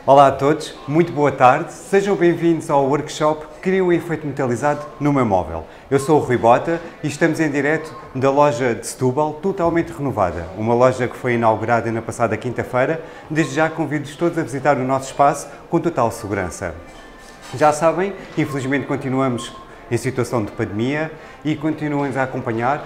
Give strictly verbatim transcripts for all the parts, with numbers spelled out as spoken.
Olá a todos, muito boa tarde, sejam bem-vindos ao workshop Cria um efeito metalizado no meu móvel. Eu sou o Rui Bota e estamos em direto da loja de Setúbal, totalmente renovada. Uma loja que foi inaugurada na passada quinta-feira. Desde já convido-vos todos a visitar o nosso espaço com total segurança. Já sabem, infelizmente continuamos em situação de pandemia e continuamos a acompanhar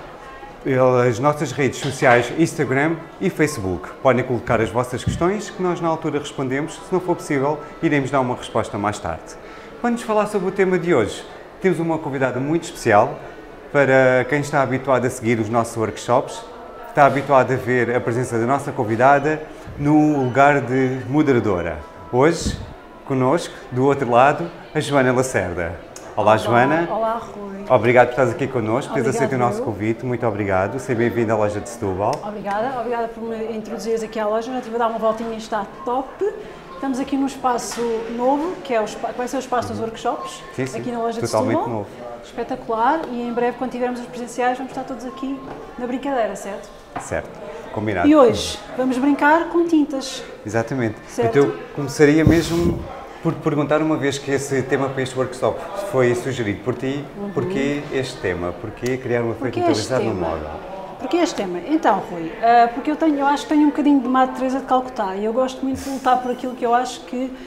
as nossas redes sociais Instagram e Facebook. Podem colocar as vossas questões que nós na altura respondemos. Se não for possível, iremos dar uma resposta mais tarde. Para nos falar sobre o tema de hoje, temos uma convidada muito especial para quem está habituado a seguir os nossos workshops, está habituado a ver a presença da nossa convidada no lugar de moderadora. Hoje, connosco, do outro lado, a Joana Lacerda. Olá, Olá, Joana. Olá, Rui. Obrigado por estares aqui connosco, por teres aceito o nosso eu. convite. Muito obrigado. Seja bem-vindo à loja de Setúbal. Obrigada, obrigada por me introduzires aqui à loja. Eu estive a dar uma voltinha e está top. Estamos aqui num espaço novo, que é o espaço, vai ser o espaço dos workshops, Sim, sim. aqui na loja Totalmente de Setúbal. novo. Espetacular, e em breve, quando tivermos os presenciais, vamos estar todos aqui na brincadeira, certo? Certo, combinado. E hoje vamos brincar com tintas. Exatamente. Certo. Então eu começaria mesmo por te perguntar, uma vez que esse tema para este workshop foi sugerido por ti, uhum. Porquê este tema? Porquê criar um efeito metalizado no móvel? Porquê este tema? Então, Rui, uh, porque eu, tenho, eu acho que tenho um bocadinho de Madre Teresa de Calcutá e eu gosto muito de lutar por aquilo que eu acho que uh,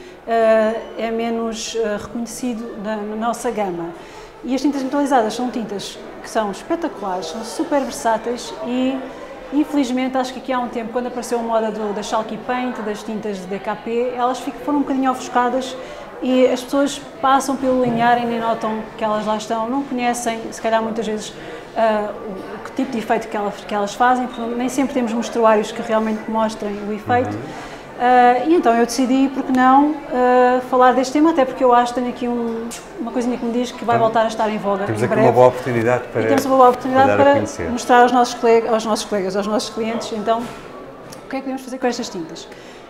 é menos uh, reconhecido na, na nossa gama. E as tintas metalizadas são tintas que são espetaculares, são super versáteis e, infelizmente, acho que aqui há um tempo, quando apareceu a moda do, da Chalky Paint, das tintas de D K P, elas ficam, foram um bocadinho ofuscadas e as pessoas passam pelo linear e nem notam que elas lá estão, não conhecem, se calhar muitas vezes, uh, o que tipo de efeito que elas, que elas fazem, porque nem sempre temos mostruários que realmente mostrem o efeito. Uhum. Uh, e então eu decidi, porque não, uh, falar deste tema, até porque eu acho que tenho aqui um, uma coisinha que me diz que vai então, voltar a estar em voga temos em aqui breve. uma boa oportunidade para, e temos uma boa oportunidade para, para mostrar aos nossos, colegas, aos nossos colegas, aos nossos clientes, então, o que é que podemos fazer com estas tintas?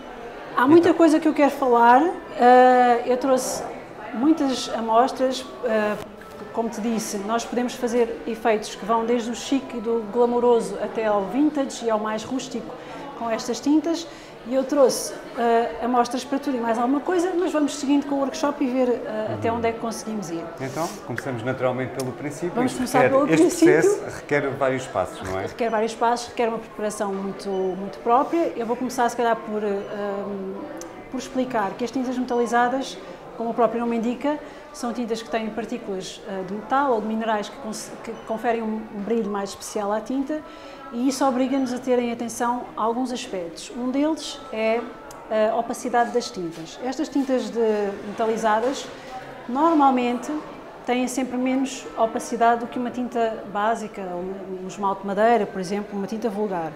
Há muita então. coisa que eu quero falar, uh, eu trouxe muitas amostras, uh, como te disse, nós podemos fazer efeitos que vão desde o chique, do glamouroso até ao vintage e ao mais rústico com estas tintas. E eu trouxe uh, amostras para tudo e mais alguma coisa, mas vamos seguindo com o workshop e ver uh, uhum. até onde é que conseguimos ir. Então, começamos naturalmente pelo princípio. Vamos começar requer, pelo este princípio. Este processo requer vários passos, não é? Requer vários passos, requer uma preparação muito, muito própria. Eu vou começar, se calhar, por, uh, por explicar que as tintas metalizadas, como o próprio nome indica, são tintas que têm partículas uh, de metal ou de minerais que, que conferem um, um brilho mais especial à tinta. E isso obriga-nos a terem atenção a alguns aspectos. Um deles é a opacidade das tintas. Estas tintas de metalizadas normalmente têm sempre menos opacidade do que uma tinta básica, um esmalte de madeira, por exemplo, uma tinta vulgar.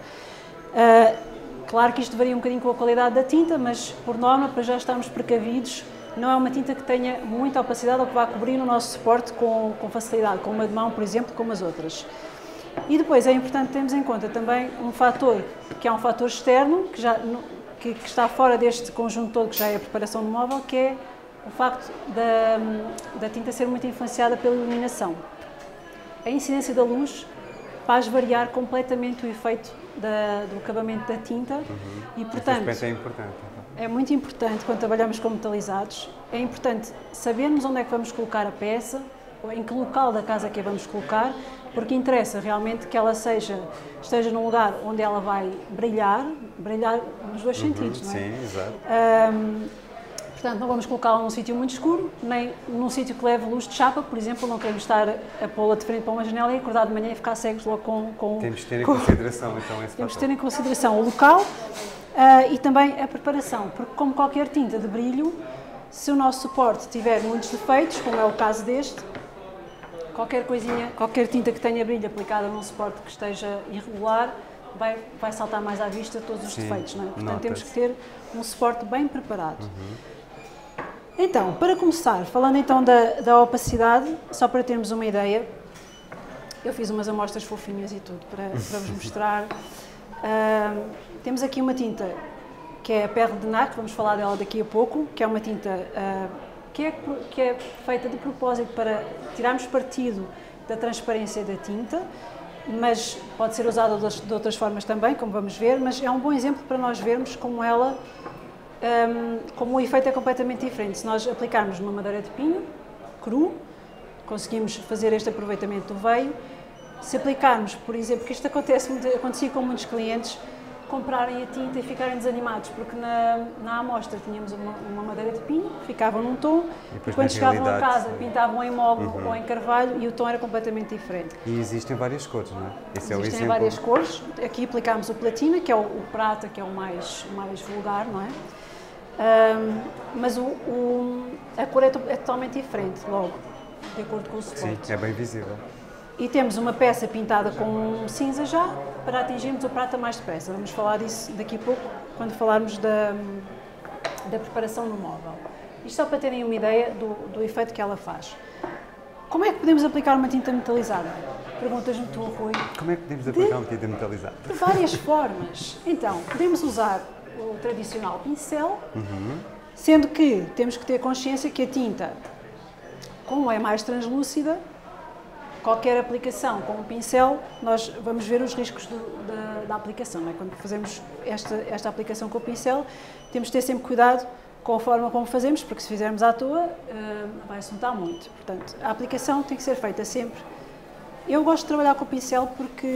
Uh, claro que isto varia um bocadinho com a qualidade da tinta, mas por norma, para já estarmos precavidos, não é uma tinta que tenha muita opacidade ou que vá cobrir o nosso suporte com, com facilidade, com uma de mão, por exemplo, como as outras. E depois é importante termos em conta também um fator, que é um fator externo, que, já, que, que está fora deste conjunto todo, que já é a preparação do móvel, que é o facto da, da tinta ser muito influenciada pela iluminação. A incidência da luz faz variar completamente o efeito da, do acabamento da tinta uhum. e, portanto, esse aspecto é importante. É muito importante, quando trabalhamos com metalizados, é importante sabermos onde é que vamos colocar a peça, ou em que local da casa que a vamos colocar, porque interessa realmente que ela seja, esteja num lugar onde ela vai brilhar, brilhar nos dois uhum, sentidos, não é? Sim, exato. Um, portanto, não vamos colocá-la num sítio muito escuro, nem num sítio que leve luz de chapa, por exemplo, não queremos estar a pô-la de frente para uma janela e acordar de manhã e ficar cegos logo com... com temos de ter em com, consideração, então, esse Temos de fator. ter em consideração o local uh, e também a preparação, porque como qualquer tinta de brilho, se o nosso suporte tiver muitos defeitos, como é o caso deste, qualquer coisinha, qualquer tinta que tenha brilho aplicada num suporte que esteja irregular, vai, vai saltar mais à vista todos os Sim, defeitos, não é? Portanto, temos que ter um suporte bem preparado. Uhum. Então, para começar, falando então da, da opacidade, só para termos uma ideia, eu fiz umas amostras fofinhas e tudo para, para vos mostrar. Uh, temos aqui uma tinta que é a Perle de Nac, vamos falar dela daqui a pouco, que é uma tinta uh, que, é, que é feita de propósito para tirarmos partido da transparência da tinta, mas pode ser usada de outras formas também, como vamos ver, mas é um bom exemplo para nós vermos como ela um, como o efeito é completamente diferente. Se nós aplicarmos numa madeira de pinho, cru, conseguimos fazer este aproveitamento do veio. Se aplicarmos, por exemplo, que isto acontece muito, acontecia com muitos clientes, comprarem a tinta e ficarem desanimados, porque na, na amostra tínhamos uma, uma madeira de pinho, ficavam num tom, e, e quando chegavam a casa pintavam em mogno uhum. ou em carvalho e o tom era completamente diferente. E existem várias cores, não é? Esse existem é o exemplo. várias cores. Aqui aplicámos o platina, que é o, o prata, que é o mais, mais vulgar, não é? Um, mas o, o, a cor é, to, é totalmente diferente, logo, de acordo com o suporte. Sim, é bem visível. E temos uma peça pintada com cinza já, para atingirmos o prata mais depressa. Vamos falar disso daqui a pouco, quando falarmos da, da preparação do móvel. Isto só para terem uma ideia do, do efeito que ela faz. Como é que podemos aplicar uma tinta metalizada? Perguntas-me tu, Rui. Como é que podemos aplicar de, uma tinta metalizada? De várias formas. Então, podemos usar o tradicional pincel, uhum. sendo que temos que ter consciência que a tinta, como é mais translúcida, qualquer aplicação com um pincel, nós vamos ver os riscos do, da, da aplicação. Não é? Quando fazemos esta, esta aplicação com o pincel, temos de ter sempre cuidado com a forma como fazemos, porque se fizermos à toa, uh, vai-se notar muito. Portanto, a aplicação tem que ser feita sempre. Eu gosto de trabalhar com o pincel porque,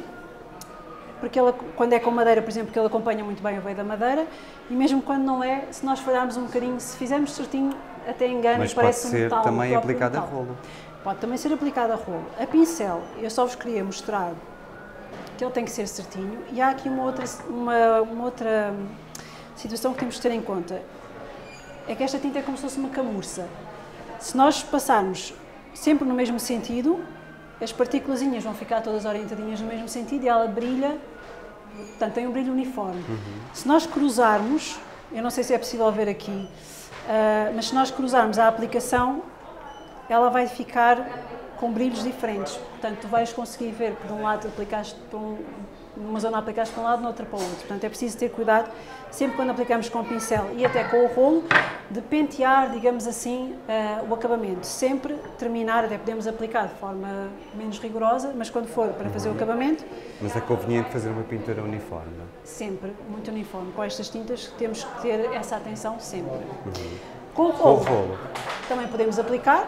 porque ela, quando é com madeira, por exemplo, que ele acompanha muito bem o veio da madeira, e mesmo quando não é, se nós falharmos um bocadinho, se fizermos certinho, até engana e parece um metal. Mas pode ser também aplicado a rolo. Pode também ser aplicado a rolo. A pincel, eu só vos queria mostrar que ele tem que ser certinho, e há aqui uma outra, uma, uma outra situação que temos de ter em conta. É que esta tinta é como se fosse uma camurça. Se nós passarmos sempre no mesmo sentido, as partículazinhas vão ficar todas orientadinhas no mesmo sentido e ela brilha, portanto tem um brilho uniforme. Uhum. Se nós cruzarmos, eu não sei se é possível ver aqui, uh, mas se nós cruzarmos a aplicação, ela vai ficar com brilhos diferentes. Portanto, tu vais conseguir ver que de um lado aplicaste para um, numa zona aplicaste para um lado, noutra para o outro. Portanto, é preciso ter cuidado, sempre quando aplicamos com o pincel e até com o rolo, de pentear, digamos assim, uh, o acabamento. Sempre terminar, até podemos aplicar de forma menos rigorosa, mas quando for para fazer uhum. o acabamento... Mas é conveniente fazer uma pintura uniforme? Sempre, muito uniforme. Com estas tintas temos que ter essa atenção sempre. Uhum. Com o rolo, com o rolo também podemos aplicar.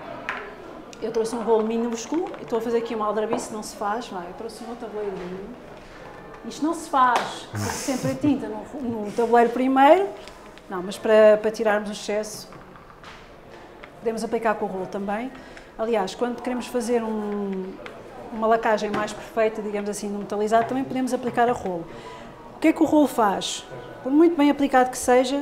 Eu trouxe um rolo minúsculo e estou a fazer aqui uma aldrabice, não se faz, vai, eu trouxe um tabuleirinho. Isto não se faz, porque sempre a tinta no, no tabuleiro primeiro, não, mas para, para tirarmos o excesso, podemos aplicar com o rolo também. Aliás, quando queremos fazer um, uma lacagem mais perfeita, digamos assim, no metalizado, também podemos aplicar a rolo. O que é que o rolo faz? Por muito bem aplicado que seja,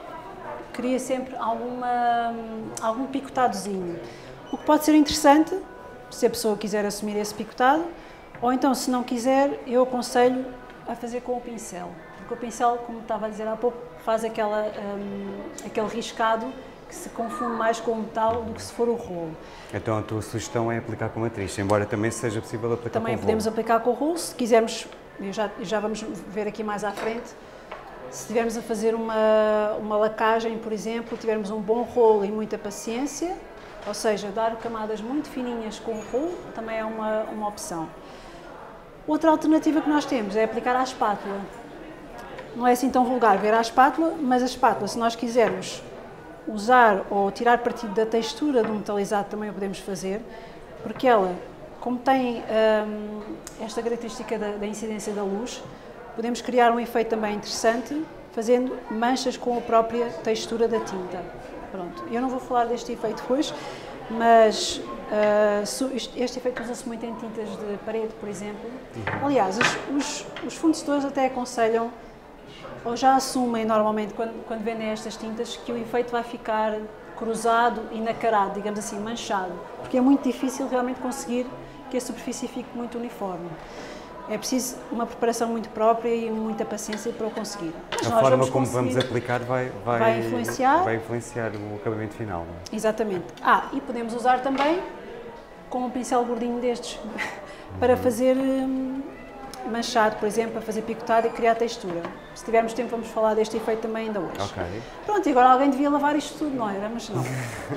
cria sempre alguma, algum picotadozinho. O que pode ser interessante, se a pessoa quiser assumir esse picotado, ou então, se não quiser, eu aconselho a fazer com o pincel. Porque o pincel, como estava a dizer há pouco, faz aquela, um, aquele riscado que se confunde mais com o metal do que se for o rolo. Então a tua sugestão é aplicar com matriz, embora também seja possível aplicar também com o rolo. Também podemos aplicar com o rolo, se quisermos, já, já vamos ver aqui mais à frente, se estivermos a fazer uma, uma lacagem, por exemplo, tivermos um bom rolo e muita paciência, ou seja, dar camadas muito fininhas com o rolo, também é uma, uma opção. Outra alternativa que nós temos é aplicar à espátula. Não é assim tão vulgar ver à espátula, mas a espátula, se nós quisermos usar ou tirar partido da textura do metalizado, também o podemos fazer, porque ela, como tem hum, esta característica da, da incidência da luz, podemos criar um efeito também interessante, fazendo manchas com a própria textura da tinta. Pronto, eu não vou falar deste efeito hoje, mas uh, este efeito usa-se muito em tintas de parede, por exemplo. Uhum. Aliás, os, os, os fornecedores até aconselham, ou já assumem normalmente, quando, quando vendem estas tintas, que o efeito vai ficar cruzado e nacarado, digamos assim, manchado, porque é muito difícil realmente conseguir que a superfície fique muito uniforme. É preciso uma preparação muito própria e muita paciência para o conseguir. Mas a forma vamos como vamos aplicar vai, vai, vai, influenciar. vai influenciar o acabamento final. Não é? Exatamente. Ah, e podemos usar também com um pincel gordinho destes para fazer hum, manchado, por exemplo, para fazer picotado e criar textura. Se tivermos tempo vamos falar deste efeito também ainda hoje. Ok. Pronto, e agora alguém devia lavar isto tudo, não era? Mas não.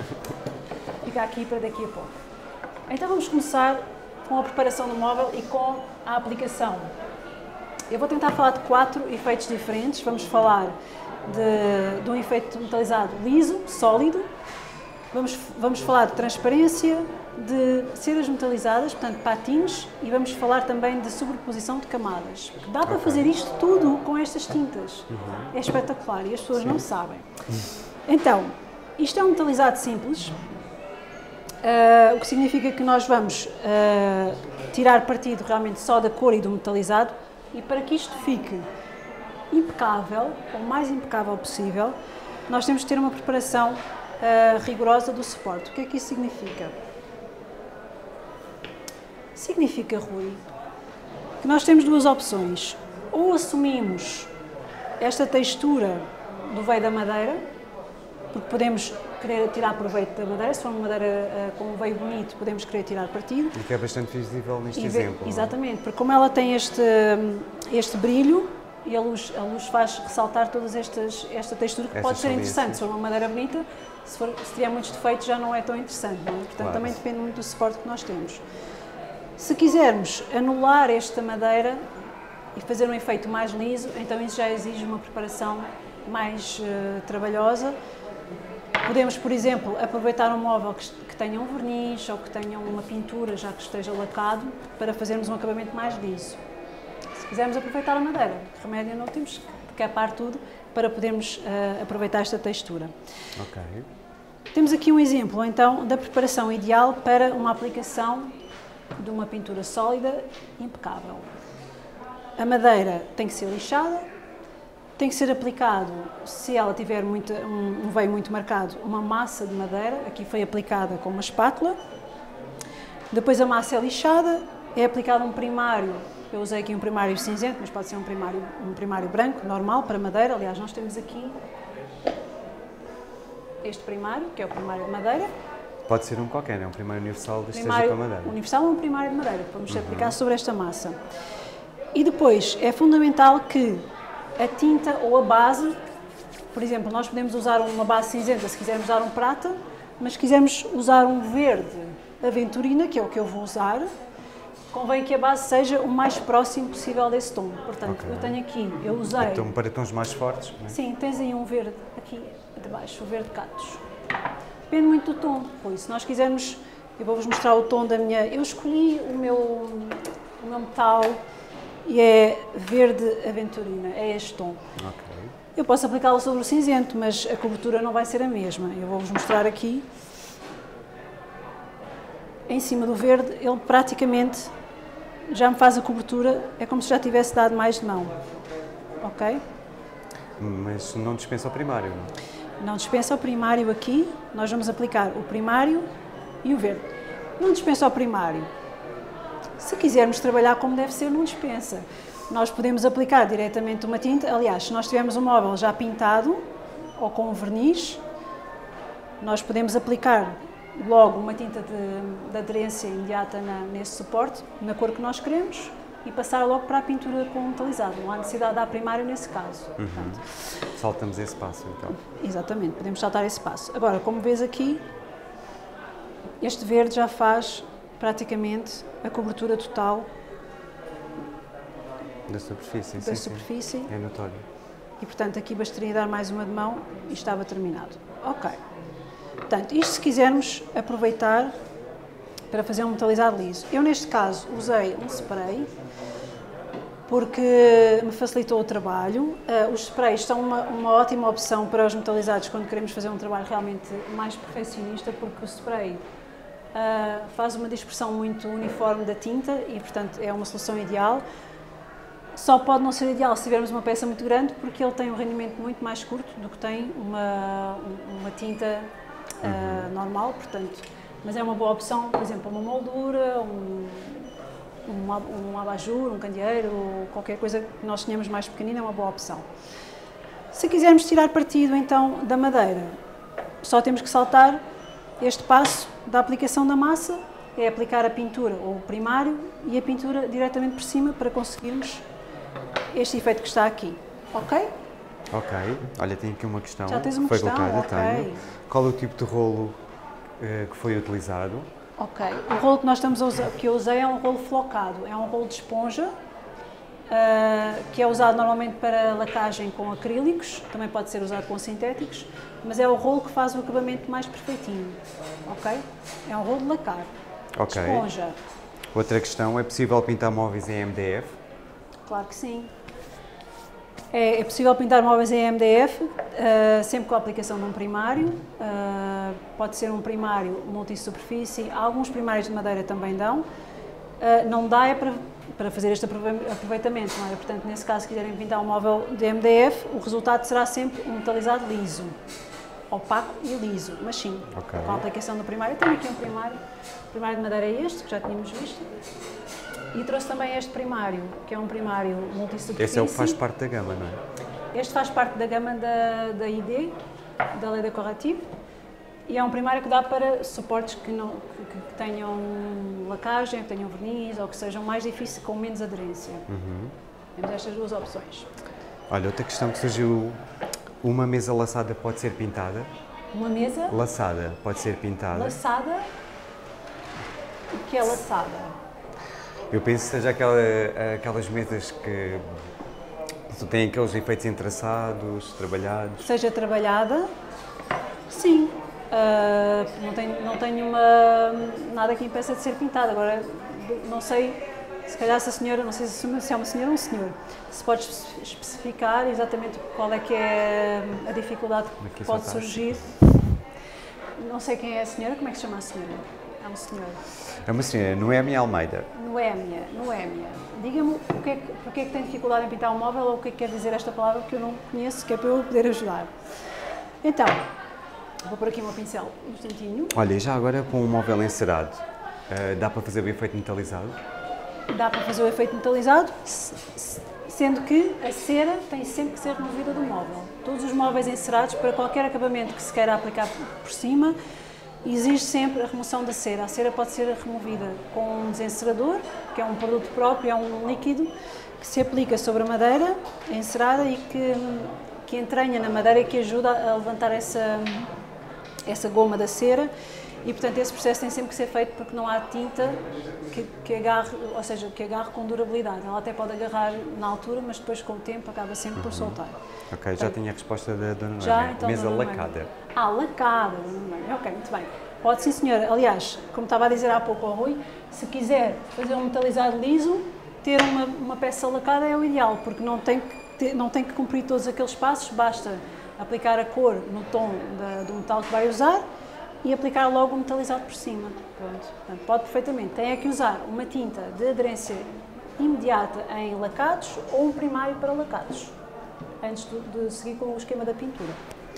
Fica aqui para daqui a pouco. Então vamos começar com a preparação do móvel e com a aplicação. Eu vou tentar falar de quatro efeitos diferentes. Vamos falar de, de um efeito metalizado liso, sólido. Vamos, vamos falar de transparência, de ceras metalizadas, portanto patins, e vamos falar também de sobreposição de camadas. Dá para okay. fazer isto tudo com estas tintas. Uhum. É espetacular e as pessoas Sim. não sabem. Então, isto é um metalizado simples, uh, o que significa que nós vamos uh, tirar partido realmente só da cor e do metalizado, e para que isto fique impecável, o mais impecável possível, nós temos que ter uma preparação uh, rigorosa do suporte. O que é que isso significa? Significa, Rui, que nós temos duas opções. Ou assumimos esta textura do veio da madeira, porque podemos querer tirar proveito da madeira, se for uma madeira uh, com um veio bonito, podemos querer tirar partido. E que é bastante visível neste e exemplo. Exatamente, porque como ela tem este, este brilho, e a luz, a luz faz ressaltar todas estas, esta textura, que Estas pode ser interessante. Se for uma madeira bonita, se, for, se tiver muitos defeitos já não é tão interessante, não é? Portanto, claro. Também depende muito do suporte que nós temos. Se quisermos anular esta madeira e fazer um efeito mais liso, então isso já exige uma preparação mais uh, trabalhosa. Podemos, por exemplo, aproveitar um móvel que, que tenha um verniz ou que tenha uma pintura já que esteja lacado para fazermos um acabamento mais liso. Se quisermos aproveitar a madeira, remédio não, temos que capar tudo para podermos uh, aproveitar esta textura. Ok. Temos aqui um exemplo, então, da preparação ideal para uma aplicação de uma pintura sólida impecável. A madeira tem que ser lixada, tem que ser aplicado, se ela tiver muito, um, um veio muito marcado, uma massa de madeira, aqui foi aplicada com uma espátula. Depois a massa é lixada, é aplicado um primário, eu usei aqui um primário cinzento, mas pode ser um primário, um primário branco, normal, para madeira. Aliás, nós temos aqui este primário, que é o primário de madeira. Pode ser um qualquer, é um primário universal que esteja Primário para madeira. universal ou um primário de madeira, que vamos uhum. aplicar sobre esta massa. E depois, é fundamental que a tinta ou a base, por exemplo, nós podemos usar uma base cinzenta se quisermos usar um prata, mas se quisermos usar um verde aventurina, que é o que eu vou usar, convém que a base seja o mais próximo possível desse tom. Portanto, okay. eu tenho aqui, eu usei... Então, para tons mais fortes, não é? Sim, tens aí um verde aqui de baixo, o verde catos. Depende muito do tom, pois se nós quisermos, eu vou-vos mostrar o tom da minha... Eu escolhi o meu, o meu metal e é verde aventurina, é este tom. Okay. Eu posso aplicá-lo sobre o cinzento, mas a cobertura não vai ser a mesma. Eu vou-vos mostrar aqui. Em cima do verde, ele praticamente já me faz a cobertura, é como se já tivesse dado mais de mão. Ok? Mas não dispensa o primário, não? Não dispensa o primário aqui, nós vamos aplicar o primário e o verde. Não dispensa o primário. Se quisermos trabalhar como deve ser, não dispensa. Nós podemos aplicar diretamente uma tinta, aliás, se nós tivermos um móvel já pintado ou com um verniz, nós podemos aplicar logo uma tinta de, de aderência imediata na, nesse suporte, na cor que nós queremos, e passar logo para a pintura com metalizado. Não há necessidade de dar primário nesse caso. Uhum. Saltamos esse passo, então. Exatamente, podemos saltar esse passo. Agora, como vês aqui, este verde já faz praticamente a cobertura total da superfície. Da sim, superfície. Sim. É notório. E, portanto, aqui bastaria dar mais uma de mão e estava terminado. Ok. Portanto, isto se quisermos aproveitar para fazer um metalizado liso. Eu, neste caso, usei um spray porque me facilitou o trabalho. Uh, os sprays são uma, uma ótima opção para os metalizados quando queremos fazer um trabalho realmente mais perfeccionista, porque o spray uh, faz uma dispersão muito uniforme da tinta e, portanto, é uma solução ideal. Só pode não ser ideal se tivermos uma peça muito grande, porque ele tem um rendimento muito mais curto do que tem uma, uma tinta uh, uhum. normal, portanto, mas é uma boa opção, por exemplo, uma moldura, um, um, um abajur, um candeeiro, qualquer coisa que nós tenhamos mais pequenina é uma boa opção. Se quisermos tirar partido, então, da madeira, só temos que saltar este passo da aplicação da massa, é aplicar a pintura ou o primário e a pintura diretamente por cima para conseguirmos este efeito que está aqui, ok? Ok. Olha, tenho aqui uma questão. Já tens uma foi questão? colocada, Okay. tenho. Qual é o tipo de rolo uh, que foi utilizado? Ok. O rolo que nós estamos a usar, que eu usei é um rolo flocado, é um rolo de esponja uh, que é usado normalmente para lacagem com acrílicos, também pode ser usado com sintéticos, mas é o rolo que faz o acabamento mais perfeitinho, ok? É um rolo de lacar, Ok. esponja. Outra questão, é possível pintar móveis em M D F? Claro que sim. É, é possível pintar móveis em M D F, uh, sempre com a aplicação de um primário. Uh, pode ser um primário multissuperfície, alguns primários de madeira também dão. Uh, não dá é para, para fazer este aproveitamento, não é? Portanto, nesse caso, se quiserem pintar um móvel de M D F, o resultado será sempre um metalizado liso, opaco e liso, mas sim, okay. Com a aplicação do primário. Eu tenho aqui um primário, o primário de madeira é este, que já tínhamos visto. E trouxe também este primário, que é um primário multissuperfície. Esse é o que faz parte da gama, não é? Este faz parte da gama da, da I D, da Lei Decorative, e é um primário que dá para suportes que, não, que, que tenham lacagem, que tenham verniz, ou que sejam mais difíceis, com menos aderência. Uhum. Temos estas duas opções. Olha, outra questão que surgiu, uma mesa laçada pode ser pintada? Uma mesa? Laçada pode ser pintada. Laçada? O que é laçada? Eu penso que seja aquela, aquelas mesas que têm aqueles efeitos entrelaçados, trabalhados. Seja trabalhada, sim. Uh, não tenho, não tenho uma, nada que impeça de ser pintada. Agora, não sei, se calhar se a senhora, não sei se é uma senhora ou um senhor, se pode especificar exatamente qual é que é a dificuldade que pode surgir. Não sei quem é a senhora, como é que se chama a senhora? É um senhor. É uma senhora, Noémia Almeida. Noémia, Noémia. Diga-me o que é que, porque é que tem dificuldade em pintar um móvel ou o que é que quer dizer esta palavra que eu não conheço, que é para eu poder ajudar. Então, vou pôr aqui o meu pincel um instantinho. Olha, já agora com um móvel encerado, uh, dá para fazer o efeito metalizado? Dá para fazer o efeito metalizado, sendo que a cera tem sempre que ser removida do móvel. Todos os móveis encerados, para qualquer acabamento que se queira aplicar por cima, exige sempre a remoção da cera. A cera pode ser removida com um desencerador, que é um produto próprio, é um líquido que se aplica sobre a madeira encerada e que, que entranha na madeira e que ajuda a levantar essa, essa goma da cera. E, portanto, esse processo tem sempre que ser feito porque não há tinta que, que agarre, ou seja, que agarre com durabilidade. Ela até pode agarrar na altura, mas depois, com o tempo, acaba sempre por soltar. Ok, portanto, já tinha a resposta da Dona já, então, mesa Dona lacada. Ah, lacada, ok, muito bem. Pode sim, senhora. Aliás, como estava a dizer há pouco ao Rui, se quiser fazer um metalizado liso, ter uma, uma peça lacada é o ideal, porque não tem, que ter, não tem que cumprir todos aqueles passos, basta aplicar a cor no tom da, do metal que vai usar e aplicar logo o metalizado por cima. Pronto. Portanto, pode perfeitamente. Tem é que usar uma tinta de aderência imediata em lacados ou um primário para lacados, antes de, de seguir com o esquema da pintura.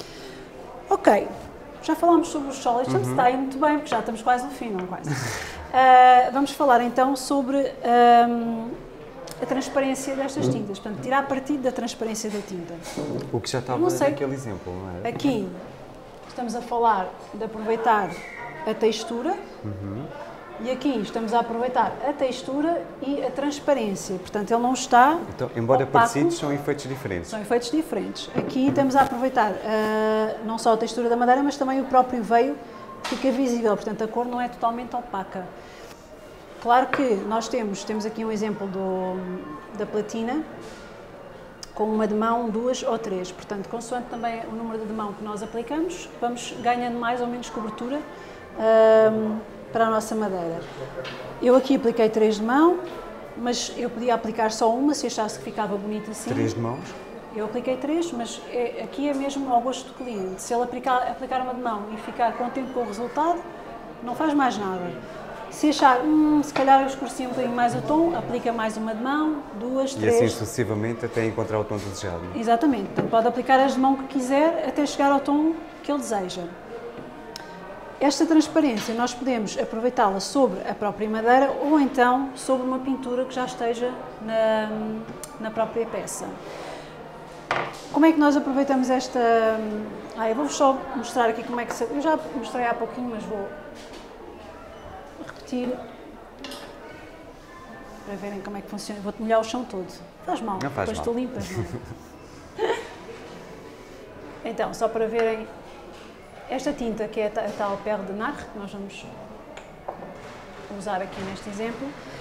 Ok, já falámos sobre os sólidos, uhum. Está aí muito bem, porque já estamos quase no fim, não quase. uh, vamos falar então sobre um, a transparência destas tintas, portanto, tirar partido da transparência da tinta. O que já estava naquele exemplo, não é? Aqui estamos a falar de aproveitar a textura, uhum. E aqui estamos a aproveitar a textura e a transparência, portanto ele não está então, embora opaco, parecidos, são efeitos diferentes. São efeitos diferentes. Aqui estamos a aproveitar uh, não só a textura da madeira, mas também o próprio veio fica visível, portanto a cor não é totalmente opaca. Claro que nós temos, temos aqui um exemplo do, da platina, com uma de mão, duas ou três, portanto consoante também o número de mão que nós aplicamos, vamos ganhando mais ou menos cobertura uh, para a nossa madeira. Eu aqui apliquei três de mão, mas eu podia aplicar só uma se achasse que ficava bonito assim. Três de mãos? Eu apliquei três, mas é, aqui é mesmo ao gosto do cliente. Se ele aplicar, aplicar uma de mão e ficar contente com o resultado, não faz mais nada. Se achar, hum, se calhar eu escureci um bocadinho mais o tom, aplica mais uma de mão, duas, e três. E assim sucessivamente até encontrar o tom desejado. Exatamente. Portanto, pode aplicar as de mão que quiser até chegar ao tom que ele deseja. Esta transparência nós podemos aproveitá-la sobre a própria madeira ou então sobre uma pintura que já esteja na, na própria peça. Como é que nós aproveitamos esta... Ah, eu vou-vos só mostrar aqui como é que se... Eu já mostrei há pouquinho, mas vou repetir para verem como é que funciona. Vou-te molhar o chão todo. Faz mal, não faz depois mal. tu limpas, não é? Então, só para verem... Esta tinta, que é a tal Perle de Nacre, que nós vamos usar aqui neste exemplo,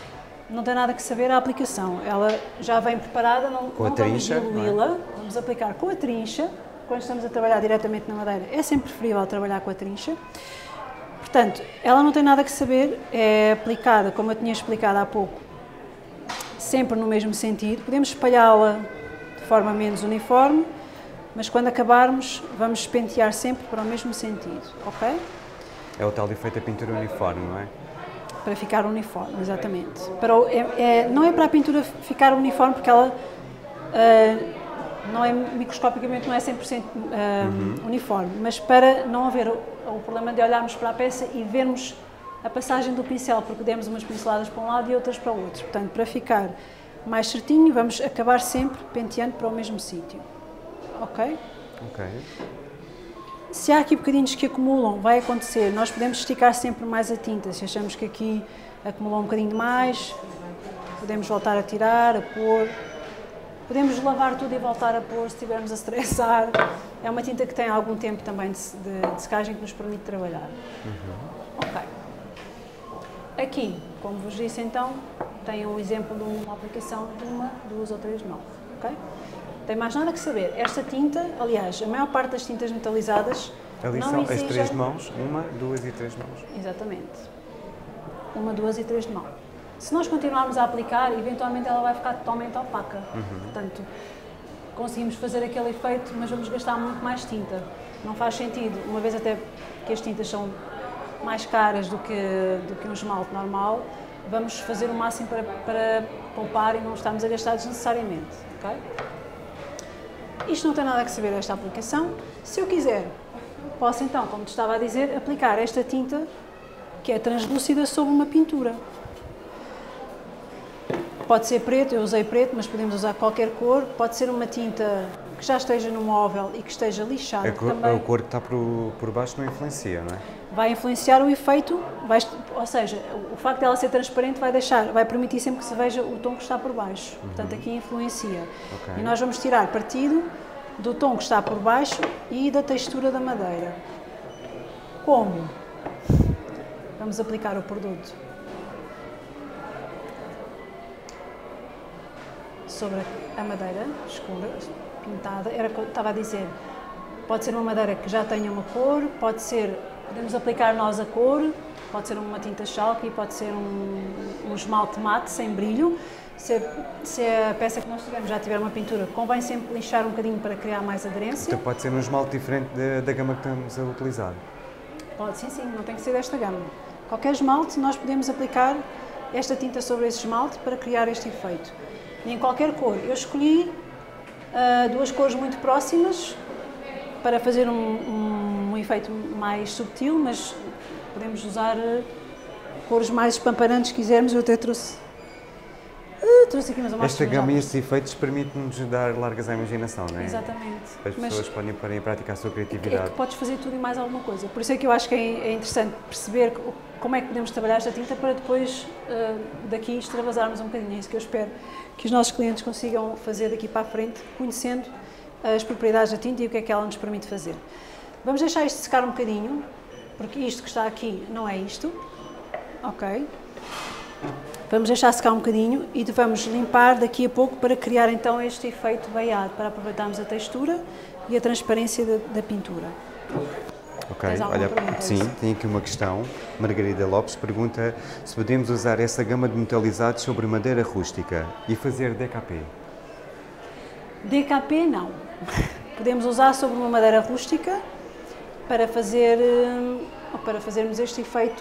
não tem nada que saber a aplicação. Ela já vem preparada, não, com a não trincha, vamos diluí-la, é? Vamos aplicar com a trincha. Quando estamos a trabalhar diretamente na madeira, é sempre preferível trabalhar com a trincha. Portanto, ela não tem nada que saber, é aplicada, como eu tinha explicado há pouco, sempre no mesmo sentido. Podemos espalhá-la de forma menos uniforme, mas quando acabarmos, vamos pentear sempre para o mesmo sentido, ok? É o tal efeito da pintura uniforme, não é? Para ficar uniforme, exatamente. Para o, é, é, não é para a pintura ficar uniforme, porque ela uh, não é, microscopicamente não é cem por cento uh, uhum. uniforme, mas para não haver o, o problema de olharmos para a peça e vermos a passagem do pincel, porque demos umas pinceladas para um lado e outras para o outro. Portanto, para ficar mais certinho, vamos acabar sempre penteando para o mesmo sítio. Ok? Ok. Se há aqui bocadinhos que acumulam, vai acontecer, nós podemos esticar sempre mais a tinta. Se achamos que aqui acumulou um bocadinho mais, podemos voltar a tirar, a pôr. Podemos lavar tudo e voltar a pôr se estivermos a estressar. É uma tinta que tem algum tempo também de, de, de secagem que nos permite trabalhar. Uhum. Ok. Aqui, como vos disse então, tem um exemplo de uma aplicação de uma, duas ou três mãos. Ok? Não tem mais nada que saber. Esta tinta, aliás, a maior parte das tintas metalizadas ali não são exigem... as três mãos, uma, duas e três mãos. Exatamente. Uma, duas e três de mão. Se nós continuarmos a aplicar, eventualmente ela vai ficar totalmente opaca. Uhum. Portanto, conseguimos fazer aquele efeito, mas vamos gastar muito mais tinta. Não faz sentido, uma vez até que as tintas são mais caras do que, do que um esmalte normal, vamos fazer o máximo para, para poupar e não estarmos a gastar desnecessariamente. Okay? Isto não tem nada a saber esta aplicação. Se eu quiser, posso então, como te estava a dizer, aplicar esta tinta, que é translúcida, sobre uma pintura. Pode ser preto, eu usei preto, mas podemos usar qualquer cor. Pode ser uma tinta que já esteja no móvel e que esteja lixada a cor, também. A cor que está por, por baixo não influencia, não é? Vai influenciar o efeito, vai, ou seja, o facto de ela ser transparente vai deixar, vai permitir sempre que se veja o tom que está por baixo. Uhum. Portanto, aqui influencia. Okay. E nós vamos tirar partido do tom que está por baixo e da textura da madeira. Como? Vamos aplicar o produto sobre a madeira escura, pintada. Era o que eu estava a dizer. Pode ser uma madeira que já tenha uma cor, pode ser, podemos aplicar nós a cor, pode ser uma tinta chalky, pode ser um, um esmalte mate sem brilho. Se a, se a peça que nós tivermos já tiver uma pintura, convém sempre lixar um bocadinho para criar mais aderência. Então pode ser um esmalte diferente da, da gama que estamos a utilizar? Pode, sim, sim, não tem que ser desta gama. Qualquer esmalte, nós podemos aplicar esta tinta sobre esse esmalte para criar este efeito. E em qualquer cor. Eu escolhi uh, duas cores muito próximas para fazer um, um, um efeito mais subtil, mas podemos usar uh, cores mais espamparantes se quisermos. Eu até trouxe, uh, trouxe aqui umas amastas. Esta gama e estes efeitos permitem-nos dar largas à imaginação, não é? Exatamente. As pessoas mas, podem pôr em prática a sua criatividade. É que podes fazer tudo e mais alguma coisa. Por isso é que eu acho que é, é interessante perceber como é que podemos trabalhar esta tinta para depois uh, daqui extravasarmos um bocadinho. É isso que eu espero que os nossos clientes consigam fazer daqui para a frente, conhecendo as propriedades da tinta e o que é que ela nos permite fazer. Vamos deixar isto secar um bocadinho, porque isto que está aqui não é isto. Ok? Vamos deixar secar um bocadinho e vamos limpar daqui a pouco para criar então este efeito veiado, para aproveitarmos a textura e a transparência da, da pintura. Ok, olha, sim, tem aqui uma questão. Margarida Lopes pergunta se podemos usar essa gama de metalizados sobre madeira rústica e fazer D K P. D K P não. Podemos usar sobre uma madeira rústica para fazer, para fazermos este efeito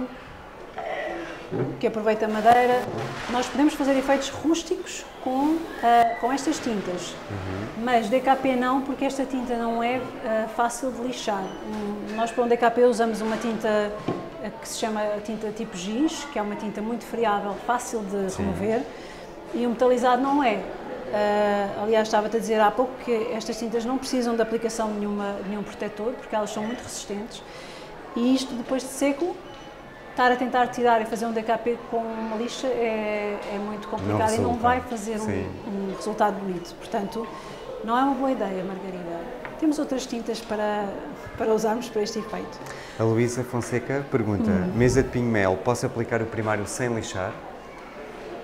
que aproveita a madeira. Nós podemos fazer efeitos rústicos com, uh, com estas tintas, uhum. Mas D K P não, porque esta tinta não é uh, fácil de lixar. Um, nós para um D K P usamos uma tinta uh, que se chama tinta tipo giz, que é uma tinta muito friável, fácil de Sim. remover, e o metalizado não é. Uh, aliás, estava-te a dizer há pouco que estas tintas não precisam de aplicação de, nenhuma, de nenhum protetor, porque elas são muito resistentes, e isto depois de seco, estar a tentar tirar e fazer um D K P com uma lixa é, é muito complicado não e não vai fazer um, um resultado bonito. Portanto, não é uma boa ideia, Margarida. Temos outras tintas para, para usarmos para este efeito. A Luísa Fonseca pergunta, hum. mesa de pinho-mel, posso aplicar o primário sem lixar?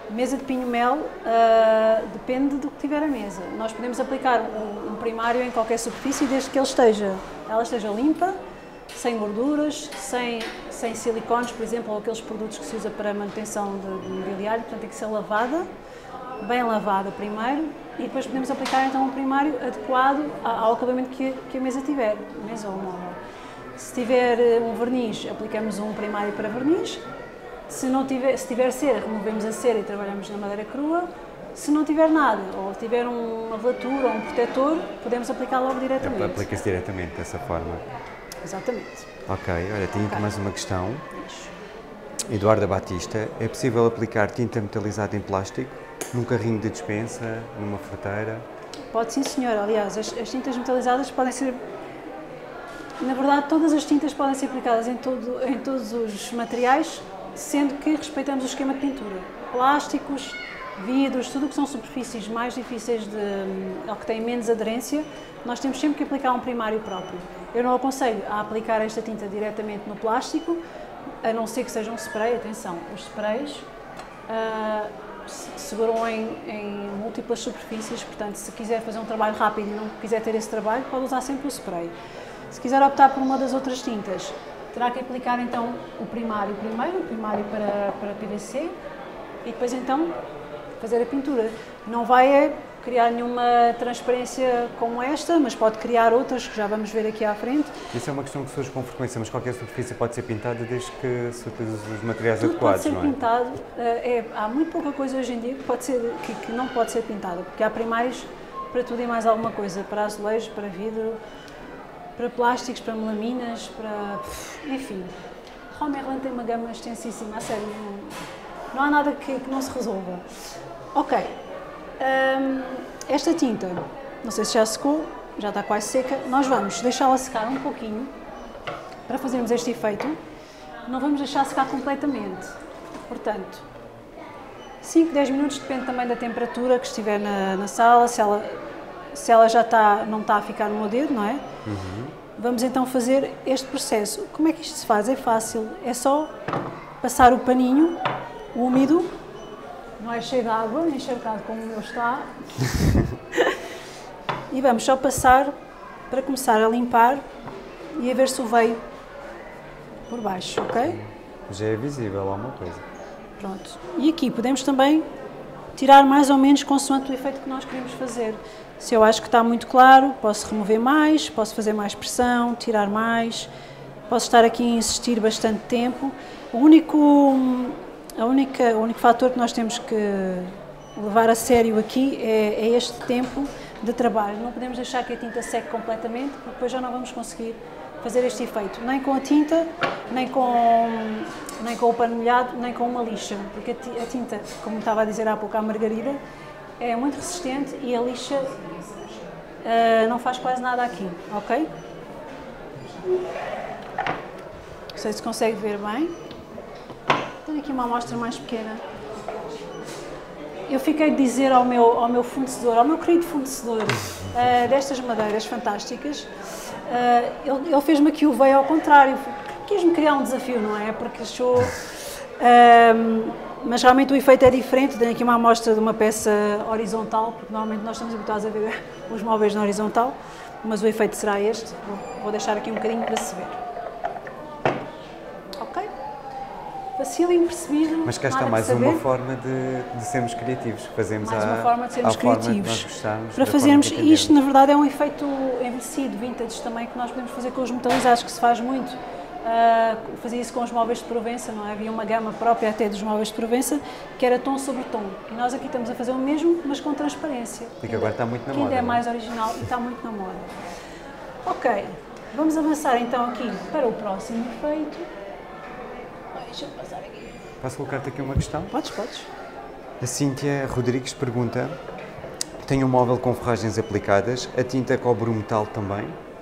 Mesa de pinho-mel, uh, depende do que tiver a mesa. Nós podemos aplicar um, um primário em qualquer superfície desde que ele esteja, ela esteja limpa, sem gorduras, sem, sem silicones, por exemplo, ou aqueles produtos que se usa para manutenção de, de mobiliário, portanto tem que ser lavada, bem lavada primeiro, e depois podemos aplicar então um primário adequado ao acabamento que, que a mesa tiver, mesa ou móvel. Se tiver um verniz, aplicamos um primário para verniz. Se, não tiver, se tiver cera, removemos a cera e trabalhamos na madeira crua. Se não tiver nada, ou tiver uma velatura ou um protetor, podemos aplicar logo diretamente. Aplica-se diretamente dessa forma. Exatamente. Ok, olha, tenho aqui Okay. mais uma questão. Eduarda Batista, é possível aplicar tinta metalizada em plástico num carrinho de despensa, numa fruteira? Pode sim, senhora. Aliás, as, as tintas metalizadas podem ser... Na verdade, todas as tintas podem ser aplicadas em, todo, em todos os materiais, sendo que respeitamos o esquema de pintura. Plásticos, vidros, tudo o que são superfícies mais difíceis de, ou que têm menos aderência, nós temos sempre que aplicar um primário próprio. Eu não aconselho a aplicar esta tinta diretamente no plástico, a não ser que seja um spray. Atenção, os sprays uh, seguram em, em múltiplas superfícies, portanto, se quiser fazer um trabalho rápido e não quiser ter esse trabalho, pode usar sempre o spray. Se quiser optar por uma das outras tintas, terá que aplicar então o primário primeiro, o primário para, para P V C, e depois então fazer a pintura. Não vai é, criar nenhuma transparência como esta, mas pode criar outras que já vamos ver aqui à frente. Isso é uma questão que surge com frequência, mas qualquer superfície pode ser pintada desde que se utilize os materiais Tudo adequados, pode ser não é? pintado. É, há muito pouca coisa hoje em dia que, pode ser, que, que não pode ser pintada, porque há primários para tudo e mais alguma coisa, para azulejos, para vidro, para plásticos, para melaminas, para... enfim. Leroy Merlin tem uma gama extensíssima, a sério, não, não há nada que, que não se resolva. Ok, um, esta tinta, não sei se já secou, já está quase seca, nós vamos deixá-la secar um pouquinho para fazermos este efeito. Não vamos deixar secar completamente, portanto, cinco, dez minutos, depende também da temperatura que estiver na, na sala, se ela, se ela já está, não está a ficar no meu dedo, não é? Uhum. Vamos então fazer este processo. Como é que isto se faz? É fácil, é só passar o paninho úmido, não é cheio de água, encharcado como o meu está, e vamos só passar para começar a limpar e a ver se o veio por baixo, ok? Já é visível alguma coisa. Pronto. E aqui podemos também tirar mais ou menos consoante o efeito que nós queremos fazer. Se eu acho que está muito claro, posso remover mais, posso fazer mais pressão, tirar mais, posso estar aqui a insistir bastante tempo. O único, a única, o único fator que nós temos que levar a sério aqui é, é este tempo de trabalho. Não podemos deixar que a tinta seque completamente, porque depois já não vamos conseguir fazer este efeito, nem com a tinta, nem com, nem com o pano molhado, nem com uma lixa, porque a tinta, como estava a dizer há pouco a Margarida, é muito resistente e a lixa uh, não faz quase nada aqui, ok? Não sei se consegue ver bem. Tenho aqui uma amostra mais pequena. Eu fiquei de dizer ao meu, ao meu fornecedor, ao meu querido fornecedor uh, destas madeiras fantásticas, uh, ele, ele fez-me aqui o veio ao contrário, quis-me criar um desafio, não é? Porque achou... Uh, mas realmente o efeito é diferente. Tenho aqui uma amostra de uma peça horizontal, porque normalmente nós estamos habituados a ver os móveis na horizontal, mas o efeito será este. Vou, vou deixar aqui um bocadinho para se ver. Ok? Facílimo, percebido. Mas cá está mais uma forma de, de sermos criativos. Fazemos mais a, uma forma de sermos criativos. Gostamos, para fazermos isto, na verdade, é um efeito envelhecido, vintage também, que nós podemos fazer com os metalizados, que se faz muito. Uh, fazia isso com os móveis de Provença, não é? Havia uma gama própria até dos móveis de Provença, que era tom sobre tom. E nós aqui estamos a fazer o mesmo, mas com transparência. E que agora está muito na que moda. ainda é mais original e está muito na moda. Ok, vamos avançar então aqui para o próximo efeito. Deixa eu passar aqui. Posso colocar-te aqui uma questão? Podes, podes. A Cíntia Rodrigues pergunta: tenho um móvel com ferragens aplicadas, a tinta cobre o metal também?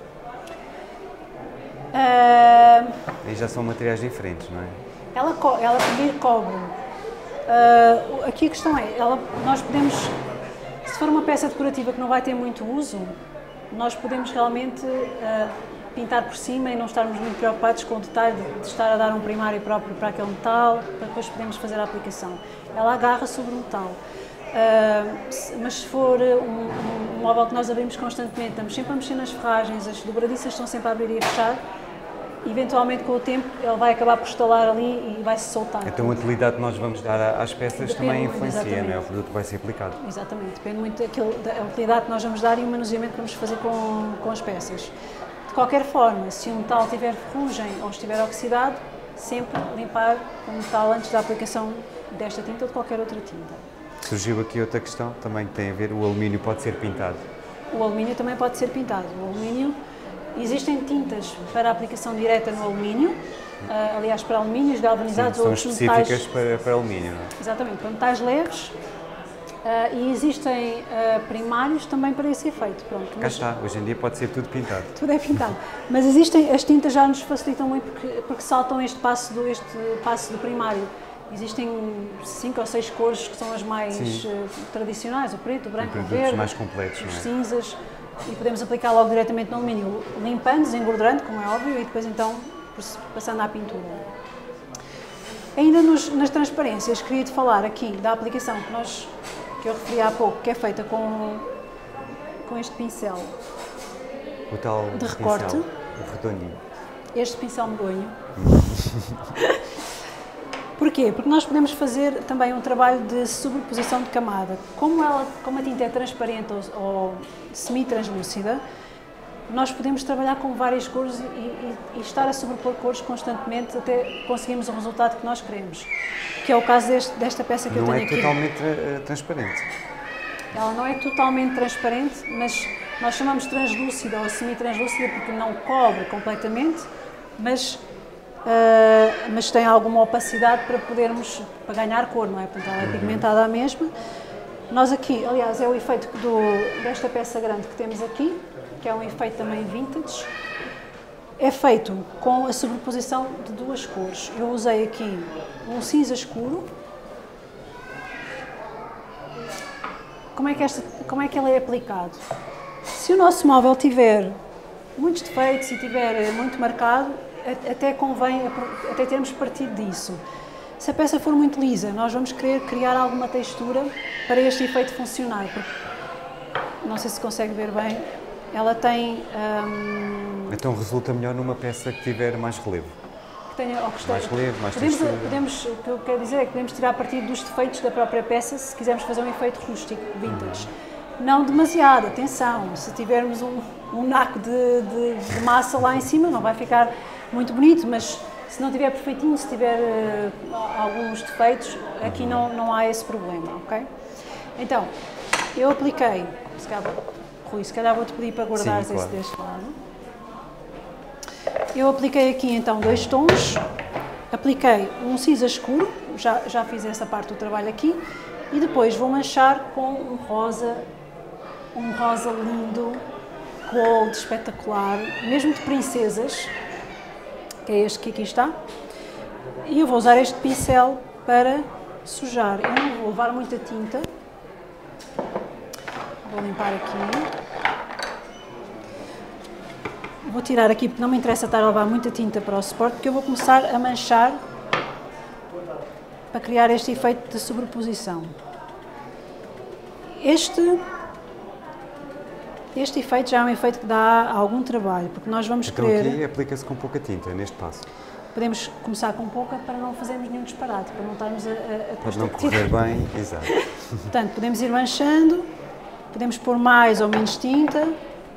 Uh, Aí já são materiais diferentes, não é? Ela, co ela pedir cobre. Uh, aqui a questão é, ela, nós podemos, se for uma peça decorativa que não vai ter muito uso, nós podemos realmente uh, pintar por cima e não estarmos muito preocupados com o detalhe de estar a dar um primário próprio para aquele metal, para depois podermos fazer a aplicação. Ela agarra sobre o metal. Uh, mas se for um, um móvel que nós abrimos constantemente, estamos sempre a mexer nas ferragens, as dobradiças estão sempre a abrir e a fechar, eventualmente com o tempo ele vai acabar por estalar ali e vai se soltar. Então a utilidade que nós vamos dar às peças depende, também influencia, exatamente. Não é? O produto vai ser aplicado. Exatamente, depende muito daquilo, da utilidade que nós vamos dar e o manuseamento que vamos fazer com, com as peças. De qualquer forma, se o metal tiver ferrugem ou estiver oxidado, sempre limpar o metal antes da aplicação desta tinta ou de qualquer outra tinta. Surgiu aqui outra questão, também que tem a ver, o alumínio pode ser pintado? O alumínio também pode ser pintado. O alumínio, existem tintas para aplicação direta no alumínio, uh, aliás para alumínios galvanizados. Sim, ou são específicas metais, para, para alumínio, não é? Exatamente, para metais leves. Uh, e existem uh, primários também para esse efeito. Pronto, Cá está, hoje em dia pode ser tudo pintado. Tudo é pintado. Mas existem, as tintas já nos facilitam muito porque, porque saltam este passo, do, este passo do primário. Existem cinco ou seis cores que são as mais uh, tradicionais, o preto, o branco, o verde, mais completos, os não é? cinzas, e podemos aplicar logo diretamente no alumínio, limpando, desengordurando, como é óbvio, e depois então passando à pintura. Ainda nos, nas transparências, queria-te falar aqui da aplicação que, nós, que eu referi há pouco, que é feita com, com este pincel o tal de recorte, pincel, o redondinho. Este pincel medonho. Porquê? Porque nós podemos fazer também um trabalho de sobreposição de camada. Como, ela, como a tinta é transparente ou, ou semi-translúcida, nós podemos trabalhar com várias cores e, e, e estar a sobrepor cores constantemente até conseguirmos o resultado que nós queremos. Que é o caso deste, desta peça que não eu tenho é aqui. totalmente uh, transparente. Ela não é totalmente transparente, mas nós chamamos translúcida ou semi-translúcida porque não cobre completamente, mas Uh, mas tem alguma opacidade para podermos, para ganhar cor, não é? Portanto, ela é pigmentada à mesma. Nós aqui, aliás, é o efeito do, desta peça grande que temos aqui, que é um efeito também vintage, é feito com a sobreposição de duas cores. Eu usei aqui um cinza escuro. Como é que, esta, como é que ele é aplicado? Se o nosso móvel tiver muitos defeitos e tiver muito marcado, até convém, até termos partido disso. Se a peça for muito lisa, nós vamos querer criar alguma textura para este efeito funcionar. Não sei se consegue ver bem, ela tem... Hum, então resulta melhor numa peça que tiver mais relevo. Que tenha, ou que esteja, mais relevo, mais podemos, textura. podemos, o que eu quero dizer é que podemos tirar partido dos defeitos da própria peça se quisermos fazer um efeito rústico, vintage. Uhum. Não demasiado, atenção, se tivermos um, um naco de, de, de massa lá em cima não vai ficar muito bonito, mas se não tiver perfeitinho, se tiver uh, alguns defeitos, aqui não, não há esse problema, ok? Então, eu apliquei, se calhar, Rui, se calhar vou-te pedir para guardares esse deste lado. Eu apliquei aqui então dois tons, apliquei um cinza escuro, já, já fiz essa parte do trabalho aqui, e depois vou manchar com um rosa, um rosa lindo, gold, espetacular, mesmo de princesas, que é este que aqui está, e eu vou usar este pincel para sujar. Eu não vou levar muita tinta, vou limpar aqui, vou tirar aqui porque não me interessa estar a levar muita tinta para o suporte, porque eu vou começar a manchar para criar este efeito de sobreposição. Este, este efeito já é um efeito que dá algum trabalho, porque nós vamos então querer... Então aqui aplica-se com pouca tinta, neste passo. Podemos começar com pouca para não fazermos nenhum disparate, para não estarmos a... a, a Pode não correr bem, exato. Portanto, podemos ir manchando, podemos pôr mais ou menos tinta.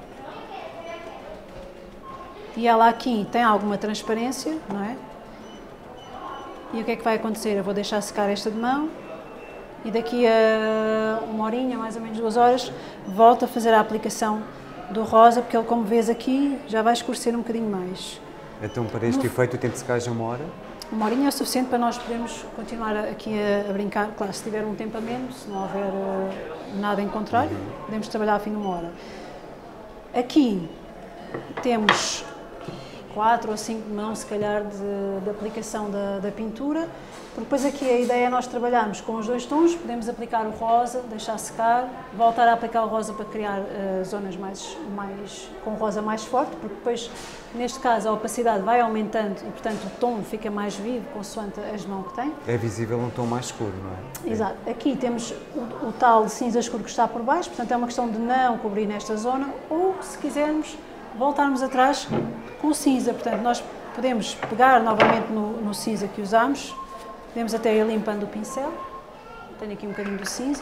E ela aqui tem alguma transparência, não é? E o que é que vai acontecer? Eu vou deixar secar esta de mão e daqui a uma horinha, mais ou menos duas horas, volto a fazer a aplicação do rosa, porque ele, como vês aqui, já vai escurecer um bocadinho mais. Então, para este no... efeito, o tempo de secagem é uma hora? Uma horinha é o suficiente para nós podermos continuar aqui a, a brincar. Claro, se tiver um tempo a menos, se não houver uh, nada em contrário, uhum. podemos trabalhar a fim de uma hora. Aqui temos quatro ou cinco mãos, se calhar, de, de aplicação da, da pintura, porque depois aqui a ideia é nós trabalharmos com os dois tons, podemos aplicar o rosa, deixar secar, voltar a aplicar o rosa para criar uh, zonas mais, mais, com rosa mais forte, porque depois, neste caso, a opacidade vai aumentando e, portanto, o tom fica mais vivo, consoante as mãos que tem. É visível um tom mais escuro, não é? Exato. Aqui temos o, o tal cinza escuro que está por baixo, portanto, é uma questão de não cobrir nesta zona, ou, se quisermos, voltarmos atrás com o cinza. Portanto, nós podemos pegar novamente no, no cinza que usámos, podemos até ir limpando o pincel. Tenho aqui um bocadinho do cinza.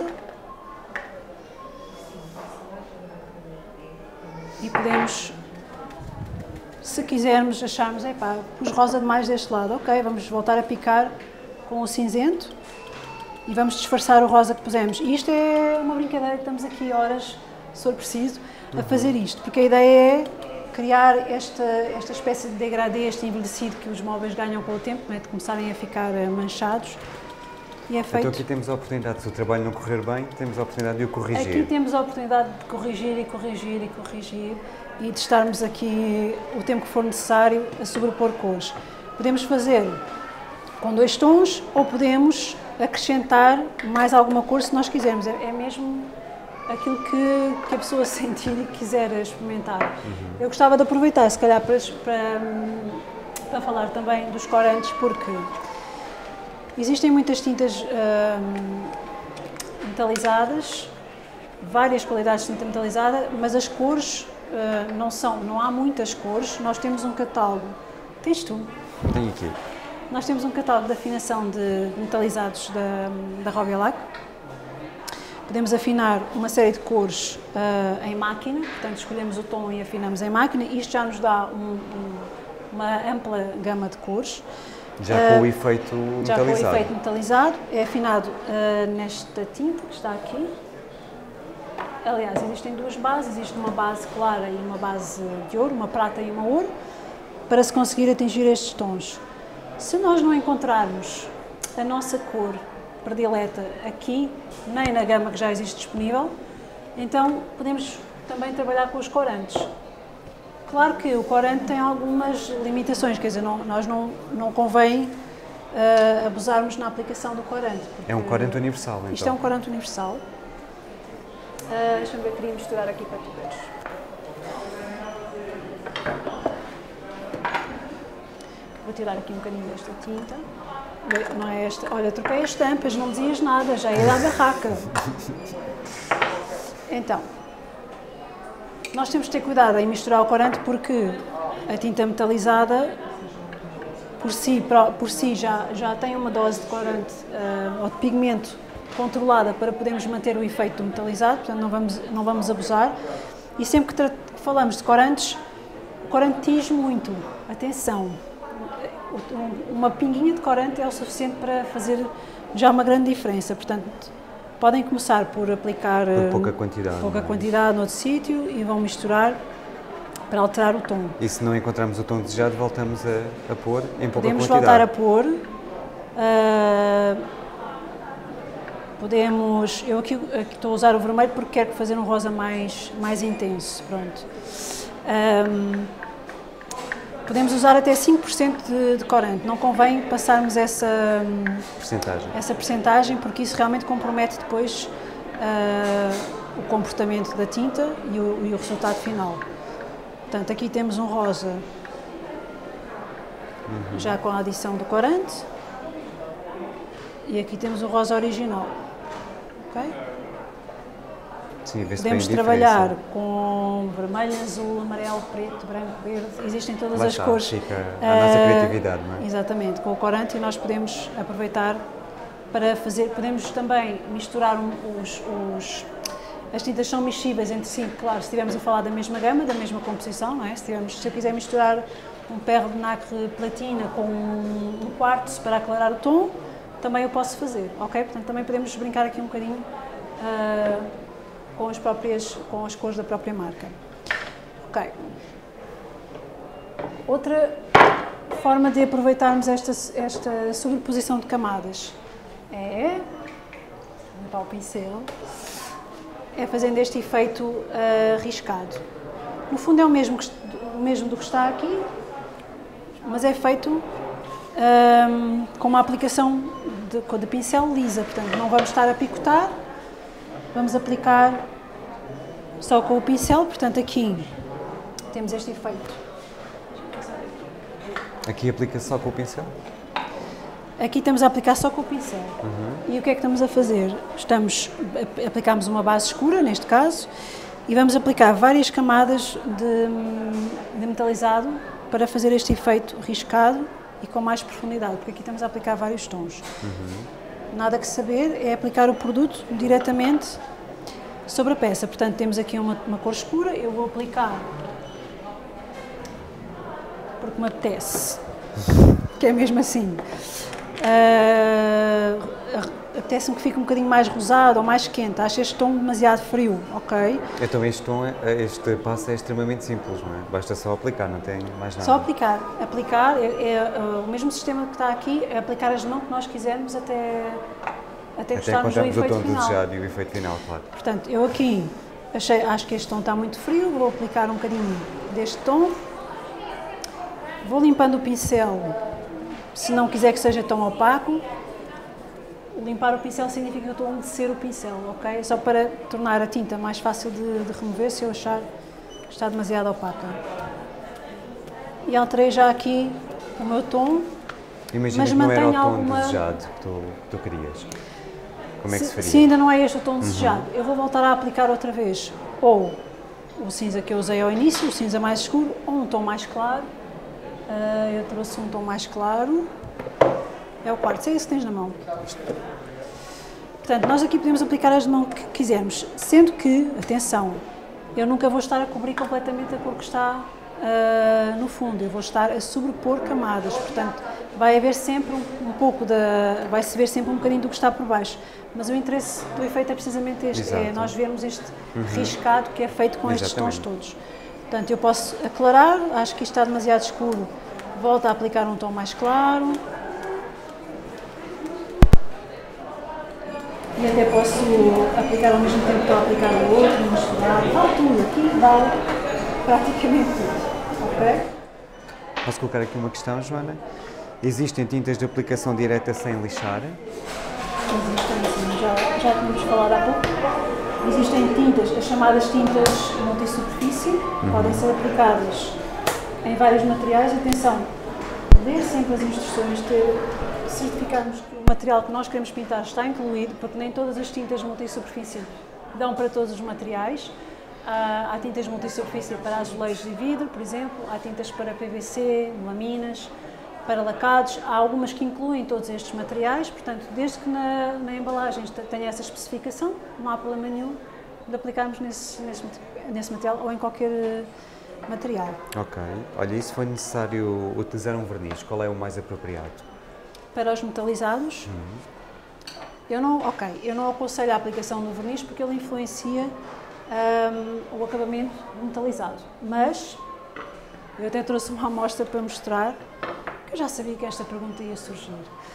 E podemos, se quisermos, acharmos, epá, pus rosa demais deste lado, ok, vamos voltar a picar com o cinzento e vamos disfarçar o rosa que pusemos. E isto é uma brincadeira que estamos aqui horas, se for preciso, a fazer isto, porque a ideia é criar esta, esta espécie de degradê, este envelhecido que os móveis ganham com o tempo, não é? De começarem a ficar manchados. E é feito... Então aqui temos a oportunidade, se o trabalho não correr bem, temos a oportunidade de o corrigir. Aqui temos a oportunidade de corrigir e corrigir e corrigir e de estarmos aqui o tempo que for necessário a sobrepor cores. Podemos fazer com dois tons ou podemos acrescentar mais alguma cor se nós quisermos. É, é mesmo aquilo que, que a pessoa sentir e quiser experimentar. Uhum. Eu gostava de aproveitar, se calhar, para, para, para falar também dos corantes, porque existem muitas tintas hum, metalizadas, várias qualidades de tinta metalizada, mas as cores uh, não são, não há muitas cores. Nós temos um catálogo. Tens tu? Tenho aqui. Nós temos um catálogo de afinação de metalizados da, da Robialac. Podemos afinar uma série de cores uh, em máquina, portanto escolhemos o tom e afinamos em máquina. Isto já nos dá um, um, uma ampla gama de cores. Já uh, com o efeito já metalizado. Já com o efeito metalizado. É afinado uh, nesta tinta que está aqui. Aliás, existem duas bases, existe uma base clara e uma base de ouro, uma prata e uma ouro, para se conseguir atingir estes tons. Se nós não encontrarmos a nossa cor predileta aqui, nem na gama que já existe disponível, então podemos também trabalhar com os corantes. Claro que o corante tem algumas limitações, quer dizer, não, nós não, não convém uh, abusarmos na aplicação do corante. É um corante universal, então? Isto é um corante universal. Uh, Deixa-me ver, queria misturar aqui para tu veres. Vou tirar aqui um bocadinho desta tinta. Não é esta. Olha, troquei as tampas, não dizias nada, já ia dar barraca. Então, nós temos que ter cuidado em misturar o corante porque a tinta metalizada, por si, por si já, já tem uma dose de corante uh, ou de pigmento controlada para podermos manter o efeito do metalizado, portanto não vamos, não vamos abusar. E sempre que, que falamos de corantes, o corante diz muito, atenção. Uma pinguinha de corante é o suficiente para fazer já uma grande diferença, portanto podem começar por aplicar por pouca quantidade, pouca não é? quantidade no outro sítio e vão misturar para alterar o tom. E se não encontrarmos o tom desejado, voltamos a, a pôr em pouca podemos quantidade? Podemos voltar a pôr, uh, podemos, eu aqui, aqui estou a usar o vermelho porque quero fazer um rosa mais, mais intenso, pronto. Um, Podemos usar até cinco por cento de, de corante, não convém passarmos essa percentagem, essa percentagem porque isso realmente compromete depois uh, o comportamento da tinta e o, e o resultado final. Portanto, aqui temos um rosa uhum. já com a adição do corante e aqui temos o rosa original. Okay? Sim, podemos trabalhar com vermelho, azul, amarelo, preto, branco, verde, existem todas Lá as está, cores. Fica a nossa criatividade, não é? Exatamente, com o corante nós podemos aproveitar para fazer, podemos também misturar os, os as tintas são mexíveis entre si, claro, se estivermos a falar da mesma gama, da mesma composição, não é? Se, tivermos, se eu quiser misturar um perro de nacre platina com um quartzo para aclarar o tom, também eu posso fazer, ok? Portanto, também podemos brincar aqui um bocadinho uh, com as próprias, com as cores da própria marca. Ok. Outra forma de aproveitarmos esta, esta sobreposição de camadas é limpar o pincel, é fazendo este efeito uh, riscado. No fundo é o mesmo, que, o mesmo do que está aqui, mas é feito um, com uma aplicação de, de pincel lisa, portanto não vamos estar a picotar, vamos aplicar só com o pincel, portanto aqui temos este efeito. Aqui aplica só com o pincel? Aqui estamos a aplicar só com o pincel. Uhum. E o que é que estamos a fazer? Estamos, aplicamos uma base escura, neste caso, e vamos aplicar várias camadas de, de metalizado para fazer este efeito riscado e com mais profundidade, porque aqui estamos a aplicar vários tons. Uhum. Nada que saber, é aplicar o produto diretamente sobre a peça. Portanto, temos aqui uma, uma cor escura, eu vou aplicar porque me apetece, que é mesmo assim. Uh, apetece-me que fique um bocadinho mais rosado ou mais quente, acho este tom demasiado frio, ok? Então este tom, este passo é extremamente simples, não é? Basta só aplicar, não tem mais nada. Só aplicar, aplicar, é, é uh, o mesmo sistema que está aqui, é aplicar as mãos que nós quisermos até, até, até gostarmos do efeito o tom final. desejado e o efeito final, claro. Portanto, eu aqui achei, acho que este tom está muito frio, vou aplicar um bocadinho deste tom, vou limpando o pincel. Se não quiser que seja tão opaco, limpar o pincel significa que eu estou a umedecer o pincel, ok? Só para tornar a tinta mais fácil de, de remover se eu achar que está demasiado opaca. E alterei já aqui o meu tom, Imagina mas que não era o tom alguma... desejado que tu, que tu querias. Como é que se, se faria? Se ainda não é este o tom uhum. desejado, eu vou voltar a aplicar outra vez ou o cinza que eu usei ao início, o cinza mais escuro, ou um tom mais claro. Uh, eu trouxe um tom mais claro, é o quartzo, é esse que tens na mão. Portanto, nós aqui podemos aplicar as de mão que quisermos, sendo que, atenção, eu nunca vou estar a cobrir completamente a cor que está uh, no fundo, eu vou estar a sobrepor camadas, portanto, vai haver sempre um, um pouco da, vai-se ver sempre um bocadinho do que está por baixo, mas o interesse do efeito é precisamente este, Exato. é nós vermos este uhum. riscado que é feito com Exatamente. estes tons todos. Portanto, eu posso aclarar, acho que isto está demasiado escuro, volto a aplicar um tom mais claro. E até posso aplicar ao mesmo tempo que estou a aplicar o outro, misturar, vale tudo, aqui vale praticamente tudo, ok? Posso colocar aqui uma questão, Joana? Existem tintas de aplicação direta sem lixar? Existem, sim, já, já tínhamos falado há pouco. Existem tintas, as chamadas tintas multisuperfície, uhum. podem ser aplicadas em vários materiais. Atenção, ler sempre as instruções, ter, certificarmos que o material que nós queremos pintar está incluído, porque nem todas as tintas multisuperfície dão para todos os materiais. Há, há tintas multisuperfície para azulejos e vidro, por exemplo, há tintas para P V C, laminas, para lacados, há algumas que incluem todos estes materiais, portanto, desde que na, na embalagem tenha essa especificação, não há problema nenhum de aplicarmos nesse, nesse, nesse material ou em qualquer material. Ok. Olha, e se for necessário utilizar um verniz, qual é o mais apropriado? Para os metalizados, uhum. eu, não, okay, eu não aconselho a aplicação do verniz porque ele influencia um, o acabamento metalizado, mas eu até trouxe uma amostra para mostrar. Eu já sabia que esta pergunta ia surgir.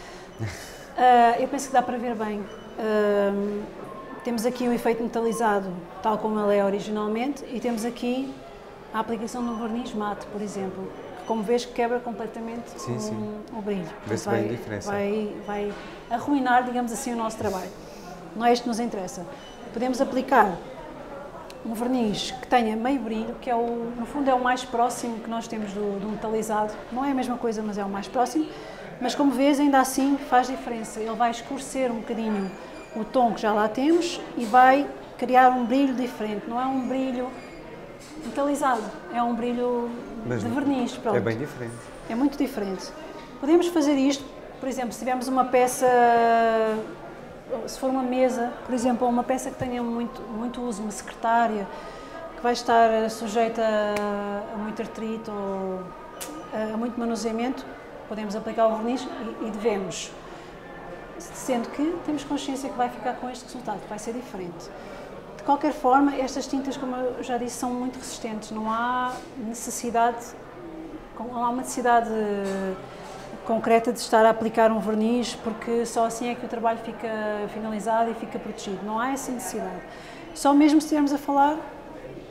Uh, eu penso que dá para ver bem. Uh, temos aqui o efeito metalizado, tal como ele é originalmente, e temos aqui a aplicação do verniz mate, por exemplo, que, como vês, quebra completamente sim, o, sim. o brilho. Vê-se bem a diferença. Vai, vai arruinar, digamos assim, o nosso trabalho. Não é isto que nos interessa. Podemos aplicar um verniz que tenha meio brilho, que é o, no fundo é o mais próximo que nós temos do, do metalizado. Não é a mesma coisa, mas é o mais próximo. Mas como vês, ainda assim faz diferença. Ele vai escurecer um bocadinho o tom que já lá temos e vai criar um brilho diferente. Não é um brilho metalizado, é um brilho mas de verniz. Pronto. É bem diferente. É muito diferente. Podemos fazer isto, por exemplo, se tivermos uma peça... Se for uma mesa, por exemplo, ou uma peça que tenha muito, muito uso, uma secretária, que vai estar sujeita a, a muito artrite ou a, a muito manuseamento, podemos aplicar o verniz e, e devemos. Sendo que temos consciência que vai ficar com este resultado, que vai ser diferente. De qualquer forma, estas tintas, como eu já disse, são muito resistentes. Não há necessidade, não há uma necessidade concreta de estar a aplicar um verniz, porque só assim é que o trabalho fica finalizado e fica protegido. Não há essa necessidade. Só mesmo se estivermos a falar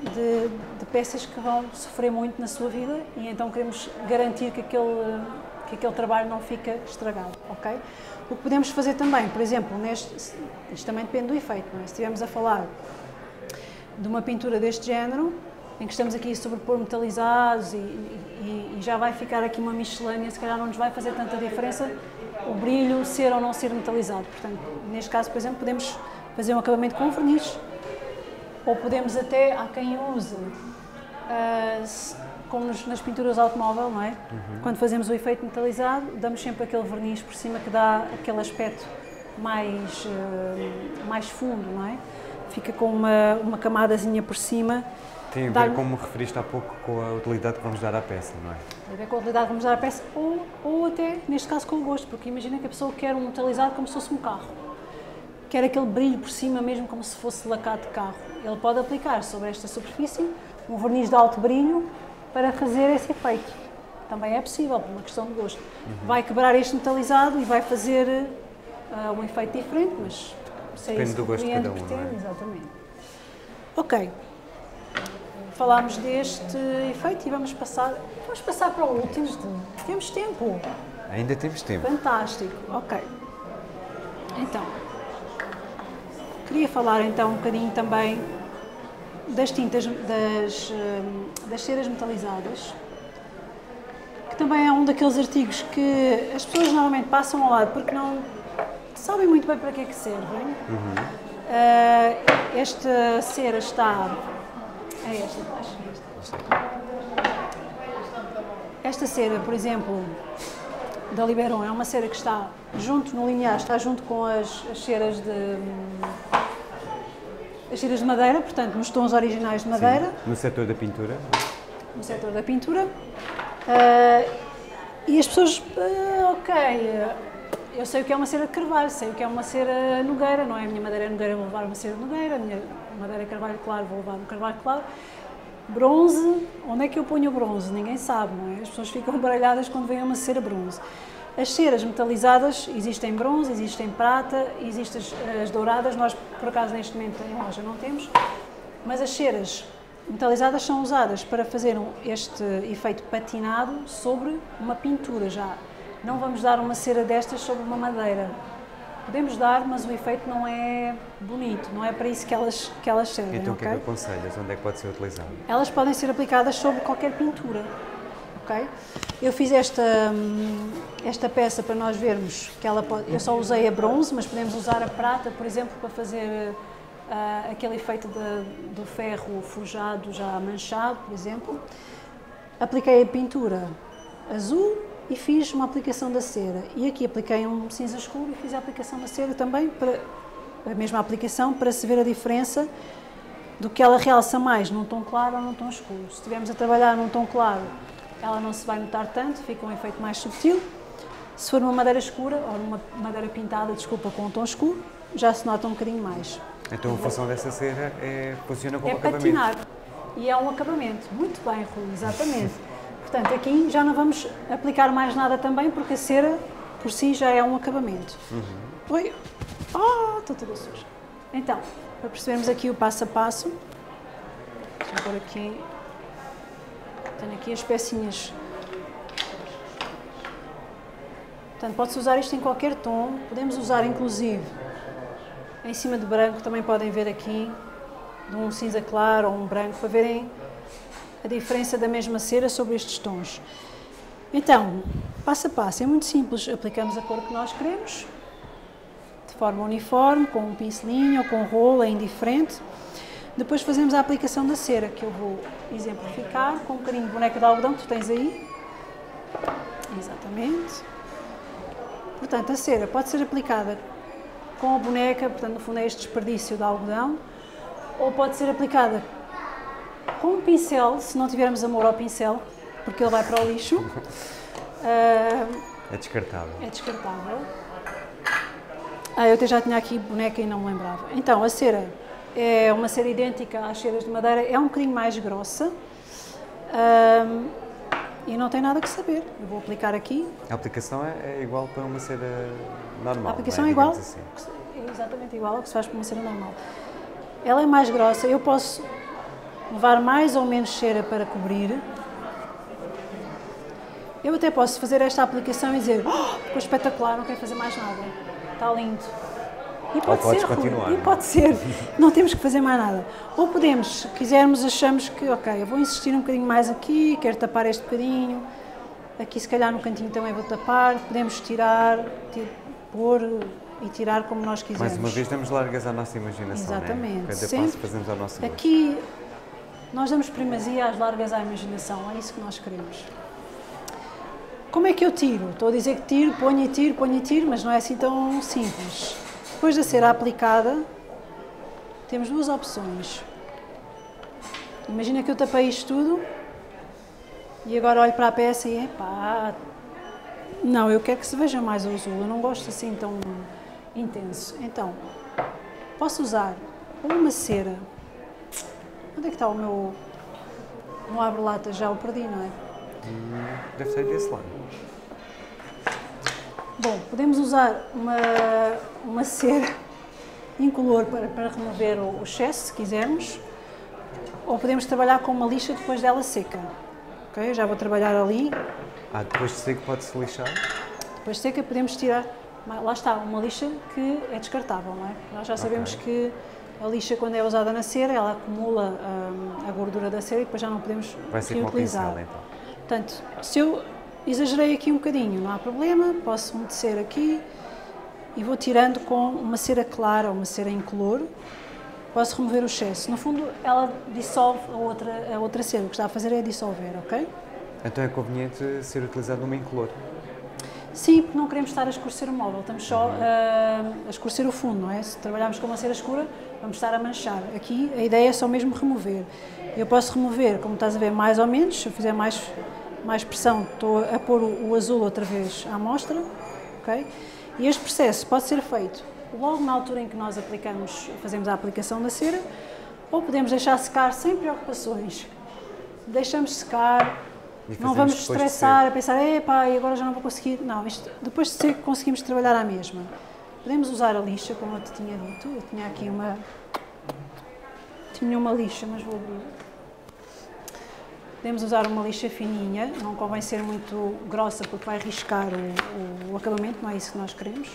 de, de peças que vão sofrer muito na sua vida e então queremos garantir que aquele, que aquele trabalho não fica estragado, ok? O que podemos fazer também, por exemplo, neste, isto também depende do efeito, não é? Se estivermos a falar de uma pintura deste género, em que estamos aqui a sobrepor metalizados e, e, e já vai ficar aqui uma miscelânea, se calhar não nos vai fazer tanta diferença o brilho ser ou não ser metalizado. Portanto, neste caso, por exemplo, podemos fazer um acabamento com verniz, ou podemos até, há quem use, uh, como nos, nas pinturas automóvel, não é? Uhum. Quando fazemos o efeito metalizado, damos sempre aquele verniz por cima que dá aquele aspecto mais, uh, mais fundo, não é? Fica com uma, uma camadazinha por cima. Tem a ver, como referiste há pouco, com a utilidade que vamos dar à peça, não é? Tem a ver com a utilidade que vamos dar à peça ou, ou até, neste caso, com o gosto, porque imagina que a pessoa quer um metalizado como se fosse um carro. Quer aquele brilho por cima mesmo como se fosse lacado de carro. Ele pode aplicar sobre esta superfície um verniz de alto brilho para fazer esse efeito. Também é possível, por uma questão de gosto. Uhum. Vai quebrar este metalizado e vai fazer uh, um efeito diferente, mas se é depende isso do gosto de cada um, pretende, não é? exatamente. Ok. Falámos deste efeito e vamos passar, vamos passar para o último. Temos tempo. Ainda temos tempo. Fantástico. Ok. Então, queria falar então um bocadinho também das tintas, das, das ceras metalizadas, que também é um daqueles artigos que as pessoas normalmente passam ao lado porque não sabem muito bem para que é que servem. Uhum. Uh, esta cera está... É esta, acho que é esta. Esta cera, por exemplo, da Liberon, é uma cera que está junto no linear, está junto com as, as ceras de as ceras de madeira, portanto, nos tons originais de madeira. Sim, no setor da pintura. No setor da pintura. Uh, e as pessoas, uh, ok, eu sei o que é uma cera de carvalho, sei o que é uma cera nogueira, não é? A minha madeira é nogueira, vou levar uma cera de nogueira, a minha madeira é carvalho claro, vou levar um carvalho claro. Bronze, onde é que eu ponho o bronze? Ninguém sabe, não é? As pessoas ficam baralhadas quando vem uma cera bronze. As ceras metalizadas existem bronze, existem prata, existem as, as douradas, nós por acaso neste momento em loja não temos, mas as ceras metalizadas são usadas para fazer este efeito patinado sobre uma pintura já. Não vamos dar uma cera destas sobre uma madeira. Podemos dar, mas o efeito não é bonito, não é para isso que elas, que elas servem. Então o okay? que é que aconselhas? Onde é que pode ser utilizado? Elas podem ser aplicadas sobre qualquer pintura. Okay? Eu fiz esta, esta peça para nós vermos que ela pode, eu só usei a bronze, mas podemos usar a prata, por exemplo, para fazer uh, aquele efeito de, do ferro forjado já manchado, por exemplo. Apliquei a pintura azul e fiz uma aplicação da cera. E aqui apliquei um cinza escuro e fiz a aplicação da cera também, para, a mesma aplicação, para se ver a diferença do que ela realça mais num tom claro ou num tom escuro. Se estivermos a trabalhar num tom claro, ela não se vai notar tanto, fica um efeito mais subtil. Se for numa madeira escura, ou numa madeira pintada, desculpa, com um tom escuro, já se nota um bocadinho mais. Então a função dessa cera é, funciona como é acabamento? É patinar, e é um acabamento. Muito bem, Rui, exatamente. Portanto, aqui já não vamos aplicar mais nada também, porque a cera, por si, já é um acabamento. Uhum. Oi! Oh, estou toda suja. Então, para percebermos aqui o passo a passo, deixa eu pôr aqui... Tenho aqui as pecinhas. Portanto, pode-se usar isto em qualquer tom. Podemos usar, inclusive, em cima de branco, também podem ver aqui, de um cinza claro ou um branco, para verem a diferença da mesma cera sobre estes tons. Então, passo a passo, é muito simples. Aplicamos a cor que nós queremos, de forma uniforme, com um pincelinho ou com um rolo, é indiferente. Depois fazemos a aplicação da cera, que eu vou exemplificar com um bocadinho de boneca de algodão que tu tens aí. Exatamente. Portanto, a cera pode ser aplicada com a boneca, portanto, no fundo é este desperdício de algodão, ou pode ser aplicada com um pincel, se não tivermos amor ao pincel, porque ele vai para o lixo. Uh, é descartável. É descartável. Ah, eu até já tinha aqui boneca e não me lembrava. Então, a cera é uma cera idêntica às ceras de madeira, é um bocadinho mais grossa um, e não tem nada que saber. Eu vou aplicar aqui. A aplicação é, é igual para uma cera normal. A aplicação é, é igual, assim. é exatamente igual ao que se faz para uma cera normal. Ela é mais grossa, eu posso levar mais ou menos cera para cobrir. Eu até posso fazer esta aplicação e dizer, oh, ficou espetacular, não quero fazer mais nada, está lindo. E pode Ou podes ser, continuar. Rui, e pode ser, não temos que fazer mais nada. Ou podemos, se quisermos, achamos que, ok, eu vou insistir um bocadinho mais aqui, quero tapar este bocadinho, aqui se calhar no cantinho também vou tapar, podemos tirar, pôr e tirar como nós quisermos. Mais uma vez damos largas à nossa imaginação, exatamente. Né? Cada Sempre, passo fazemos ao nosso gosto. Aqui nós damos primazia às largas à imaginação, é isso que nós queremos. Como é que eu tiro? Estou a dizer que tiro, ponho e tiro, ponho e tiro, mas não é assim tão simples. Depois da cera aplicada, temos duas opções. Imagina que eu tapei isto tudo e agora olho para a peça e, epá, não, eu quero que se veja mais o azul, eu não gosto assim tão intenso. Então, posso usar uma cera. Onde é que está o meu, meu abre-lata? Já o perdi, não é? Hum, deve ser desse lado. Bom, podemos usar uma, uma cera incolor para, para remover o, o excesso, se quisermos, ou podemos trabalhar com uma lixa depois dela seca. Ok? Eu já vou trabalhar ali. Ah, depois de seco pode-se lixar? Depois de seca podemos tirar, lá está, uma lixa que é descartável, não é? Nós já sabemos okay. que a lixa, quando é usada na cera, ela acumula um, a gordura da cera e depois já não podemos Vai ser reutilizar. como pincel, então. Portanto, se eu exagerei aqui um bocadinho, não há problema, posso umedecer aqui e vou tirando com uma cera clara ou uma cera incolor, posso remover o excesso. No fundo, ela dissolve a outra, a outra cera, o que está a fazer é dissolver, ok? Então é conveniente ser utilizado uma incolor? Sim, porque não queremos estar a escurecer o móvel, estamos só a, a escurecer o fundo, não é? Se trabalharmos com uma cera escura, vamos estar a manchar. Aqui a ideia é só mesmo remover. Eu posso remover, como estás a ver, mais ou menos, se eu fizer mais, mais pressão, estou a pôr o, o azul outra vez à amostra, ok? E este processo pode ser feito logo na altura em que nós aplicamos, fazemos a aplicação da cera, ou podemos deixar secar sem preocupações. Deixamos secar, não vamos estressar, a pensar, epá, e agora já não vou conseguir. Não, isto, depois de seco conseguimos trabalhar à mesma. Podemos usar a lixa, como eu te tinha dito, eu tinha aqui uma, tinha uma lixa, mas vou abrir. Podemos usar uma lixa fininha, não convém ser muito grossa porque vai riscar o, o acabamento, não é isso que nós queremos.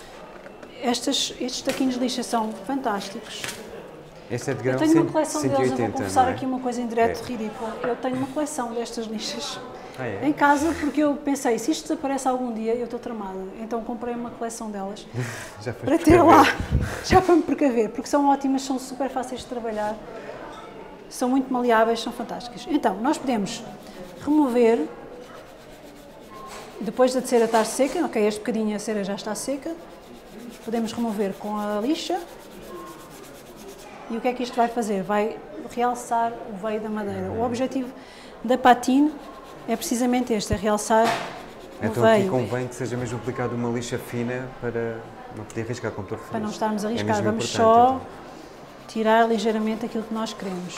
Estas, estes taquinhos de lixa são fantásticos. Este é de grão eu tenho uma coleção cento e oitenta, deles, eu vou confessar é? aqui uma coisa em direto é. ridícula. Eu tenho uma coleção destas lixas ah, é? em casa porque eu pensei, se isto desaparece algum dia, eu estou tramada. Então comprei uma coleção delas Já foi para ter lá, já para me precaver, porque são ótimas, são super fáceis de trabalhar. São muito maleáveis, são fantásticas. Então, nós podemos remover, depois da cera estar seca, ok, este bocadinho a cera já está seca, podemos remover com a lixa. E o que é que isto vai fazer? Vai realçar o veio da madeira. O objetivo da patine é precisamente este, é realçar o então, veio. Então aqui convém que seja mesmo aplicada uma lixa fina para não poder arriscar, como tu referiste. Para não estarmos a arriscar, é vamos só então. tirar ligeiramente aquilo que nós queremos.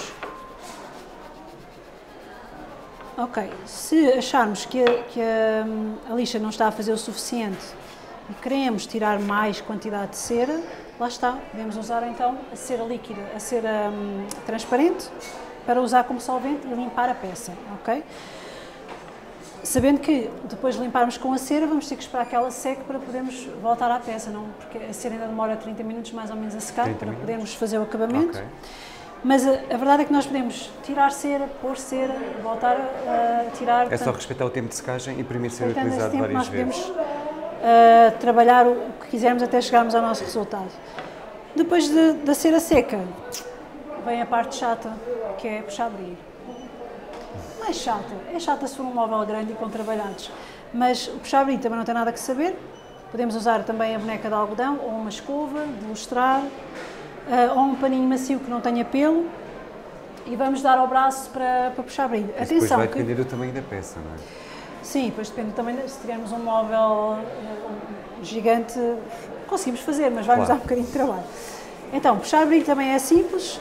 Ok, se acharmos que, a, que a, a lixa não está a fazer o suficiente e queremos tirar mais quantidade de cera, lá está, podemos usar então a cera líquida, a cera hum, transparente, para usar como solvente e limpar a peça, ok? Sabendo que depois de limparmos com a cera, vamos ter que esperar que ela seque para podermos voltar à peça, não? Porque a cera ainda demora trinta minutos mais ou menos a secar para minutos. Podermos fazer o acabamento. Okay. Mas a, a verdade é que nós podemos tirar cera, pôr cera, voltar a, a tirar... É portanto, só respeitar o tempo de secagem e primeiro ser utilizado tempo várias nós vezes. Podemos, uh, trabalhar o que quisermos até chegarmos ao nosso resultado. Depois de, da cera seca, vem a parte chata, que é puxar-abrir. Não é chata, é chata se for um móvel grande e com trabalhados, mas o puxar-abrir também não tem nada que saber. Podemos usar também a boneca de algodão, ou uma escova de lustrar, uh, ou um paninho macio que não tenha pelo, e vamos dar ao braço para, para puxar-abrir. Atenção, depois vai que... depender do tamanho da peça, não é? Sim, depois depende também, se tivermos um móvel uh, gigante, conseguimos fazer, mas vai-nos claro. dar um bocadinho de trabalho. Então, puxar-abrir também é simples.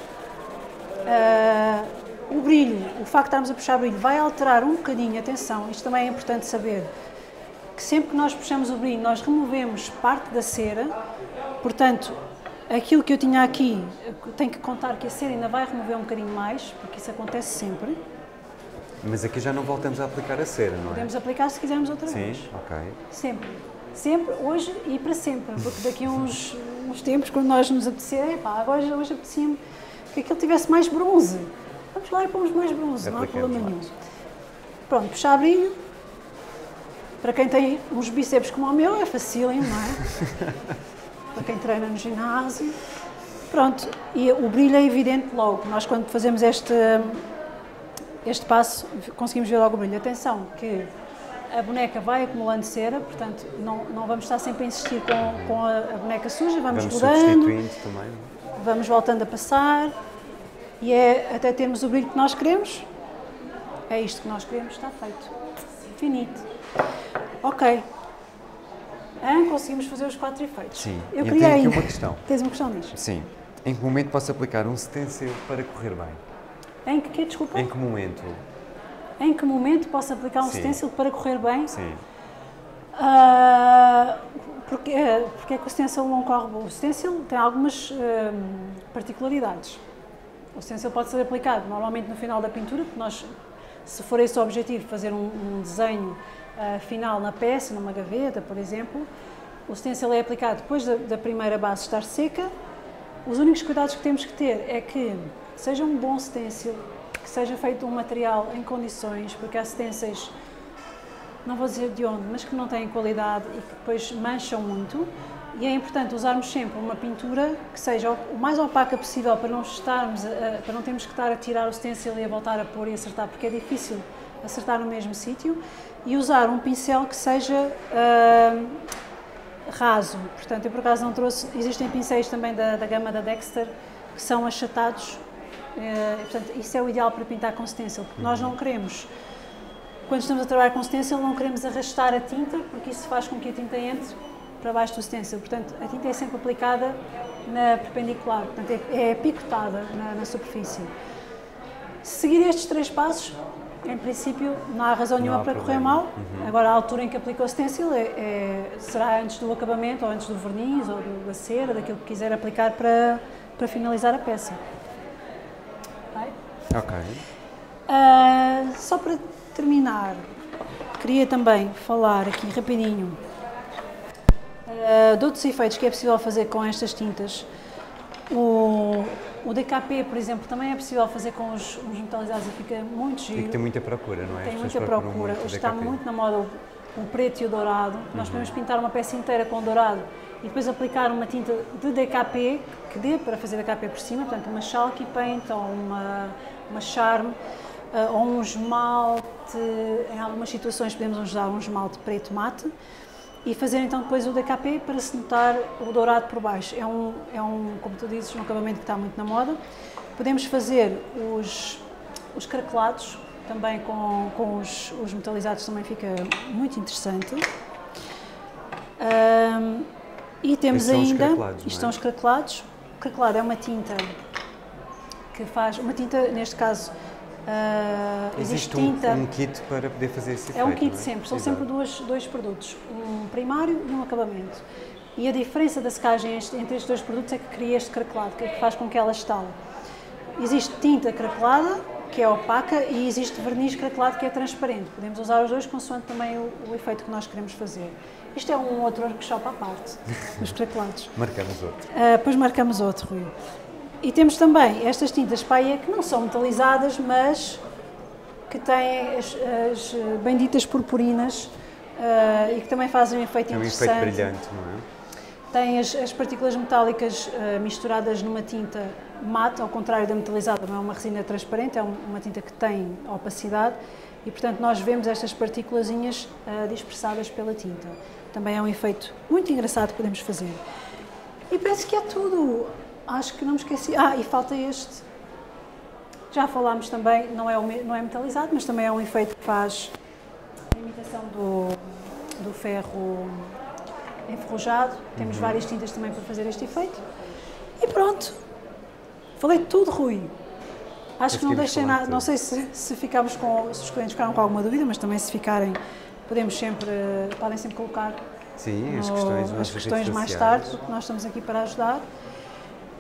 Uh, o brilho, o facto de estarmos a puxar brilho vai alterar um bocadinho, atenção, isto também é importante saber, que sempre que nós puxamos o brilho, nós removemos parte da cera, portanto, Aquilo que eu tinha aqui, tenho que contar que a cera ainda vai remover um bocadinho mais, porque isso acontece sempre. Mas aqui já não voltamos a aplicar a cera, não é? Podemos aplicar se quisermos outra Sim, vez. Sim, ok. Sempre. Sempre, hoje e para sempre. Porque daqui a uns, uns tempos, quando nós nos apetecer, epá, agora hoje apetecia-me que aquilo tivesse mais bronze. Vamos lá e pomos mais bronze, não há problema nenhum. Pronto, puxar brilho. Para quem tem uns bíceps como o meu, é facílimo, não é? Para quem treina no ginásio. Pronto, e o brilho é evidente logo. Nós, quando fazemos este, este passo, conseguimos ver logo o brilho. Atenção, que a boneca vai acumulando cera, portanto, não, não vamos estar sempre a insistir com, com a, a boneca suja, vamos, vamos rodando, substituindo também. Vamos voltando a passar, e é até termos o brilho que nós queremos. É isto que nós queremos, está feito. Finito. Ok. Ah, conseguimos fazer os quatro efeitos. Sim. Eu e queria tenho aqui ainda. uma questão. Tens uma questão disto? Sim. Em que momento posso aplicar um stencil para correr bem? Em que quê, desculpa? Em que momento? Em que momento posso aplicar um Sim. stencil para correr bem? Sim. Uh, porque, porque é que o stencil não corre bem? O stencil tem algumas uh, particularidades. O stencil pode ser aplicado normalmente no final da pintura, porque nós, se for esse o objetivo, fazer um, um desenho uh, final na peça, numa gaveta, por exemplo, o stencil é aplicado depois da, da primeira base estar seca. Os únicos cuidados que temos que ter é que seja um bom stencil, que seja feito um material em condições, porque há stencils, não vou dizer de onde, mas que não têm qualidade e que depois mancham muito, e é importante usarmos sempre uma pintura que seja o mais opaca possível para não estarmos, a, para não termos que estar a tirar o stencil e a voltar a pôr e acertar, porque é difícil acertar no mesmo sítio, e usar um pincel que seja uh, raso. Portanto, eu por acaso não trouxe, existem pincéis também da, da gama da Dexter que são achatados. Uh, portanto, isso é o ideal para pintar com stencil, porque nós não queremos, quando estamos a trabalhar com stencil, não queremos arrastar a tinta, porque isso faz com que a tinta entre para baixo do stencil. Portanto, a tinta é sempre aplicada na perpendicular, portanto, é, é picotada na, na superfície. Se seguir estes três passos, em princípio, não há razão nenhuma para correr mal. Uhum. Agora, a altura em que aplica o stencil é, é, será antes do acabamento, ou antes do verniz, ou do, da cera, daquilo que quiser aplicar para, para finalizar a peça. Ok. Uh, só para terminar, queria também falar aqui rapidinho uh, de outros efeitos que é possível fazer com estas tintas. O, o D K P, por exemplo, também é possível fazer com os, os metalizados e fica muito giro. E que tem muita procura, não é? Tem muita procura. Hoje está muito na moda o, o preto e o dourado. Uhum. Nós podemos pintar uma peça inteira com dourado e depois aplicar uma tinta de D K P, que dê para fazer D K P por cima, portanto uma chalky paint ou uma, uma charme, uh, ou um esmalte, em algumas situações podemos usar um esmalte preto mate, e fazer então depois o D K P para se notar o dourado por baixo. É um, é um, como tu dizes, um acabamento que está muito na moda. Podemos fazer os, os craquelados, também com, com os, os metalizados também fica muito interessante. Um, e temos ainda, isto são os craquelados. O craquelado é uma tinta que faz, uma tinta, neste caso, uh, existe, existe um, tinta... um kit para poder fazer esse efeito, é um kit é? sempre, são Exato. sempre duas, dois produtos, um primário e um acabamento. E a diferença da secagem entre estes dois produtos é que cria este craquelado, que é que faz com que ela estale. Existe tinta craquelada, que é opaca, e existe verniz craquelado, que é transparente. Podemos usar os dois consoante também o, o efeito que nós queremos fazer. Isto é um outro workshop à parte, os craquelados. Marcamos outro. Uh, depois marcamos outro, Rui. E temos também estas tintas paia que não são metalizadas, mas que têm as, as benditas purpurinas uh, e que também fazem um efeito é um interessante. É um efeito brilhante, não é? Tem as, as partículas metálicas uh, misturadas numa tinta mate, ao contrário da metalizada, não é uma resina transparente, é um, uma tinta que tem opacidade e, portanto, nós vemos estas partículazinhas uh, dispersadas pela tinta. Também é um efeito muito engraçado que podemos fazer. E penso que é tudo. Acho que não me esqueci. Ah, e falta este. Já falámos também, não é, não é metalizado, mas também é um efeito que faz a imitação do, do ferro enferrujado. Temos uhum. várias tintas também para fazer este efeito. E pronto. Falei de tudo, Rui. Acho que não deixei nada. Não sei se, se, ficámos com, se os clientes ficaram com alguma dúvida, mas também se ficarem, podemos sempre, podem sempre colocar Sim, no, as questões, as questões mais tarde, porque nós estamos aqui para ajudar.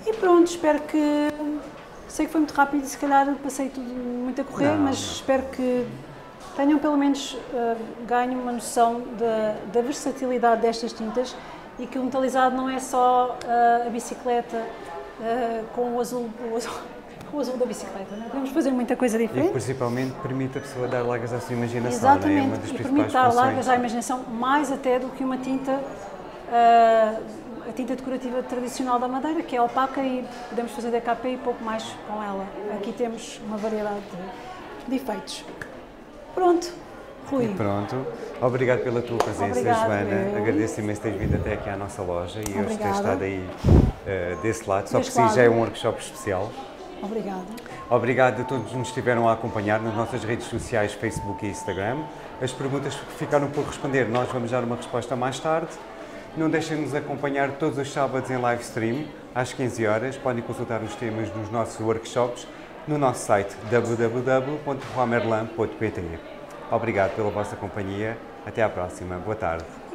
E pronto, espero que... Sei que foi muito rápido e se calhar passei tudo muito a correr, não, mas não. espero que tenham pelo menos uh, ganho uma noção da, da versatilidade destas tintas e que o metalizado não é só uh, a bicicleta uh, com o azul, o azul, o azul da bicicleta, não é? Podemos fazer muita coisa diferente. E principalmente permite a pessoa dar largas à sua imaginação. Exatamente, não é? É uma das e principais permite dar funções. largas à imaginação, mais até do que uma tinta, uh, a tinta decorativa tradicional da madeira, que é opaca e podemos fazer D K P e pouco mais com ela. Aqui temos uma variedade de, de efeitos. Pronto, Rui. E pronto, obrigado pela tua presença, Obrigado, Joana. eu. Agradeço imenso teres vindo até aqui à nossa loja e hoje teres Obrigada. estado aí uh, desse lado. Só por Deste si já é lado. um workshop especial. Obrigada. Obrigado a todos que nos estiveram a acompanhar nas nossas redes sociais, Facebook e Instagram. As perguntas que ficaram por responder, nós vamos dar uma resposta mais tarde. Não deixem de nos acompanhar todos os sábados em live stream, às quinze horas. Podem consultar os temas dos nossos workshops no nosso site w w w ponto romerlan ponto p t. Obrigado pela vossa companhia. Até à próxima. Boa tarde.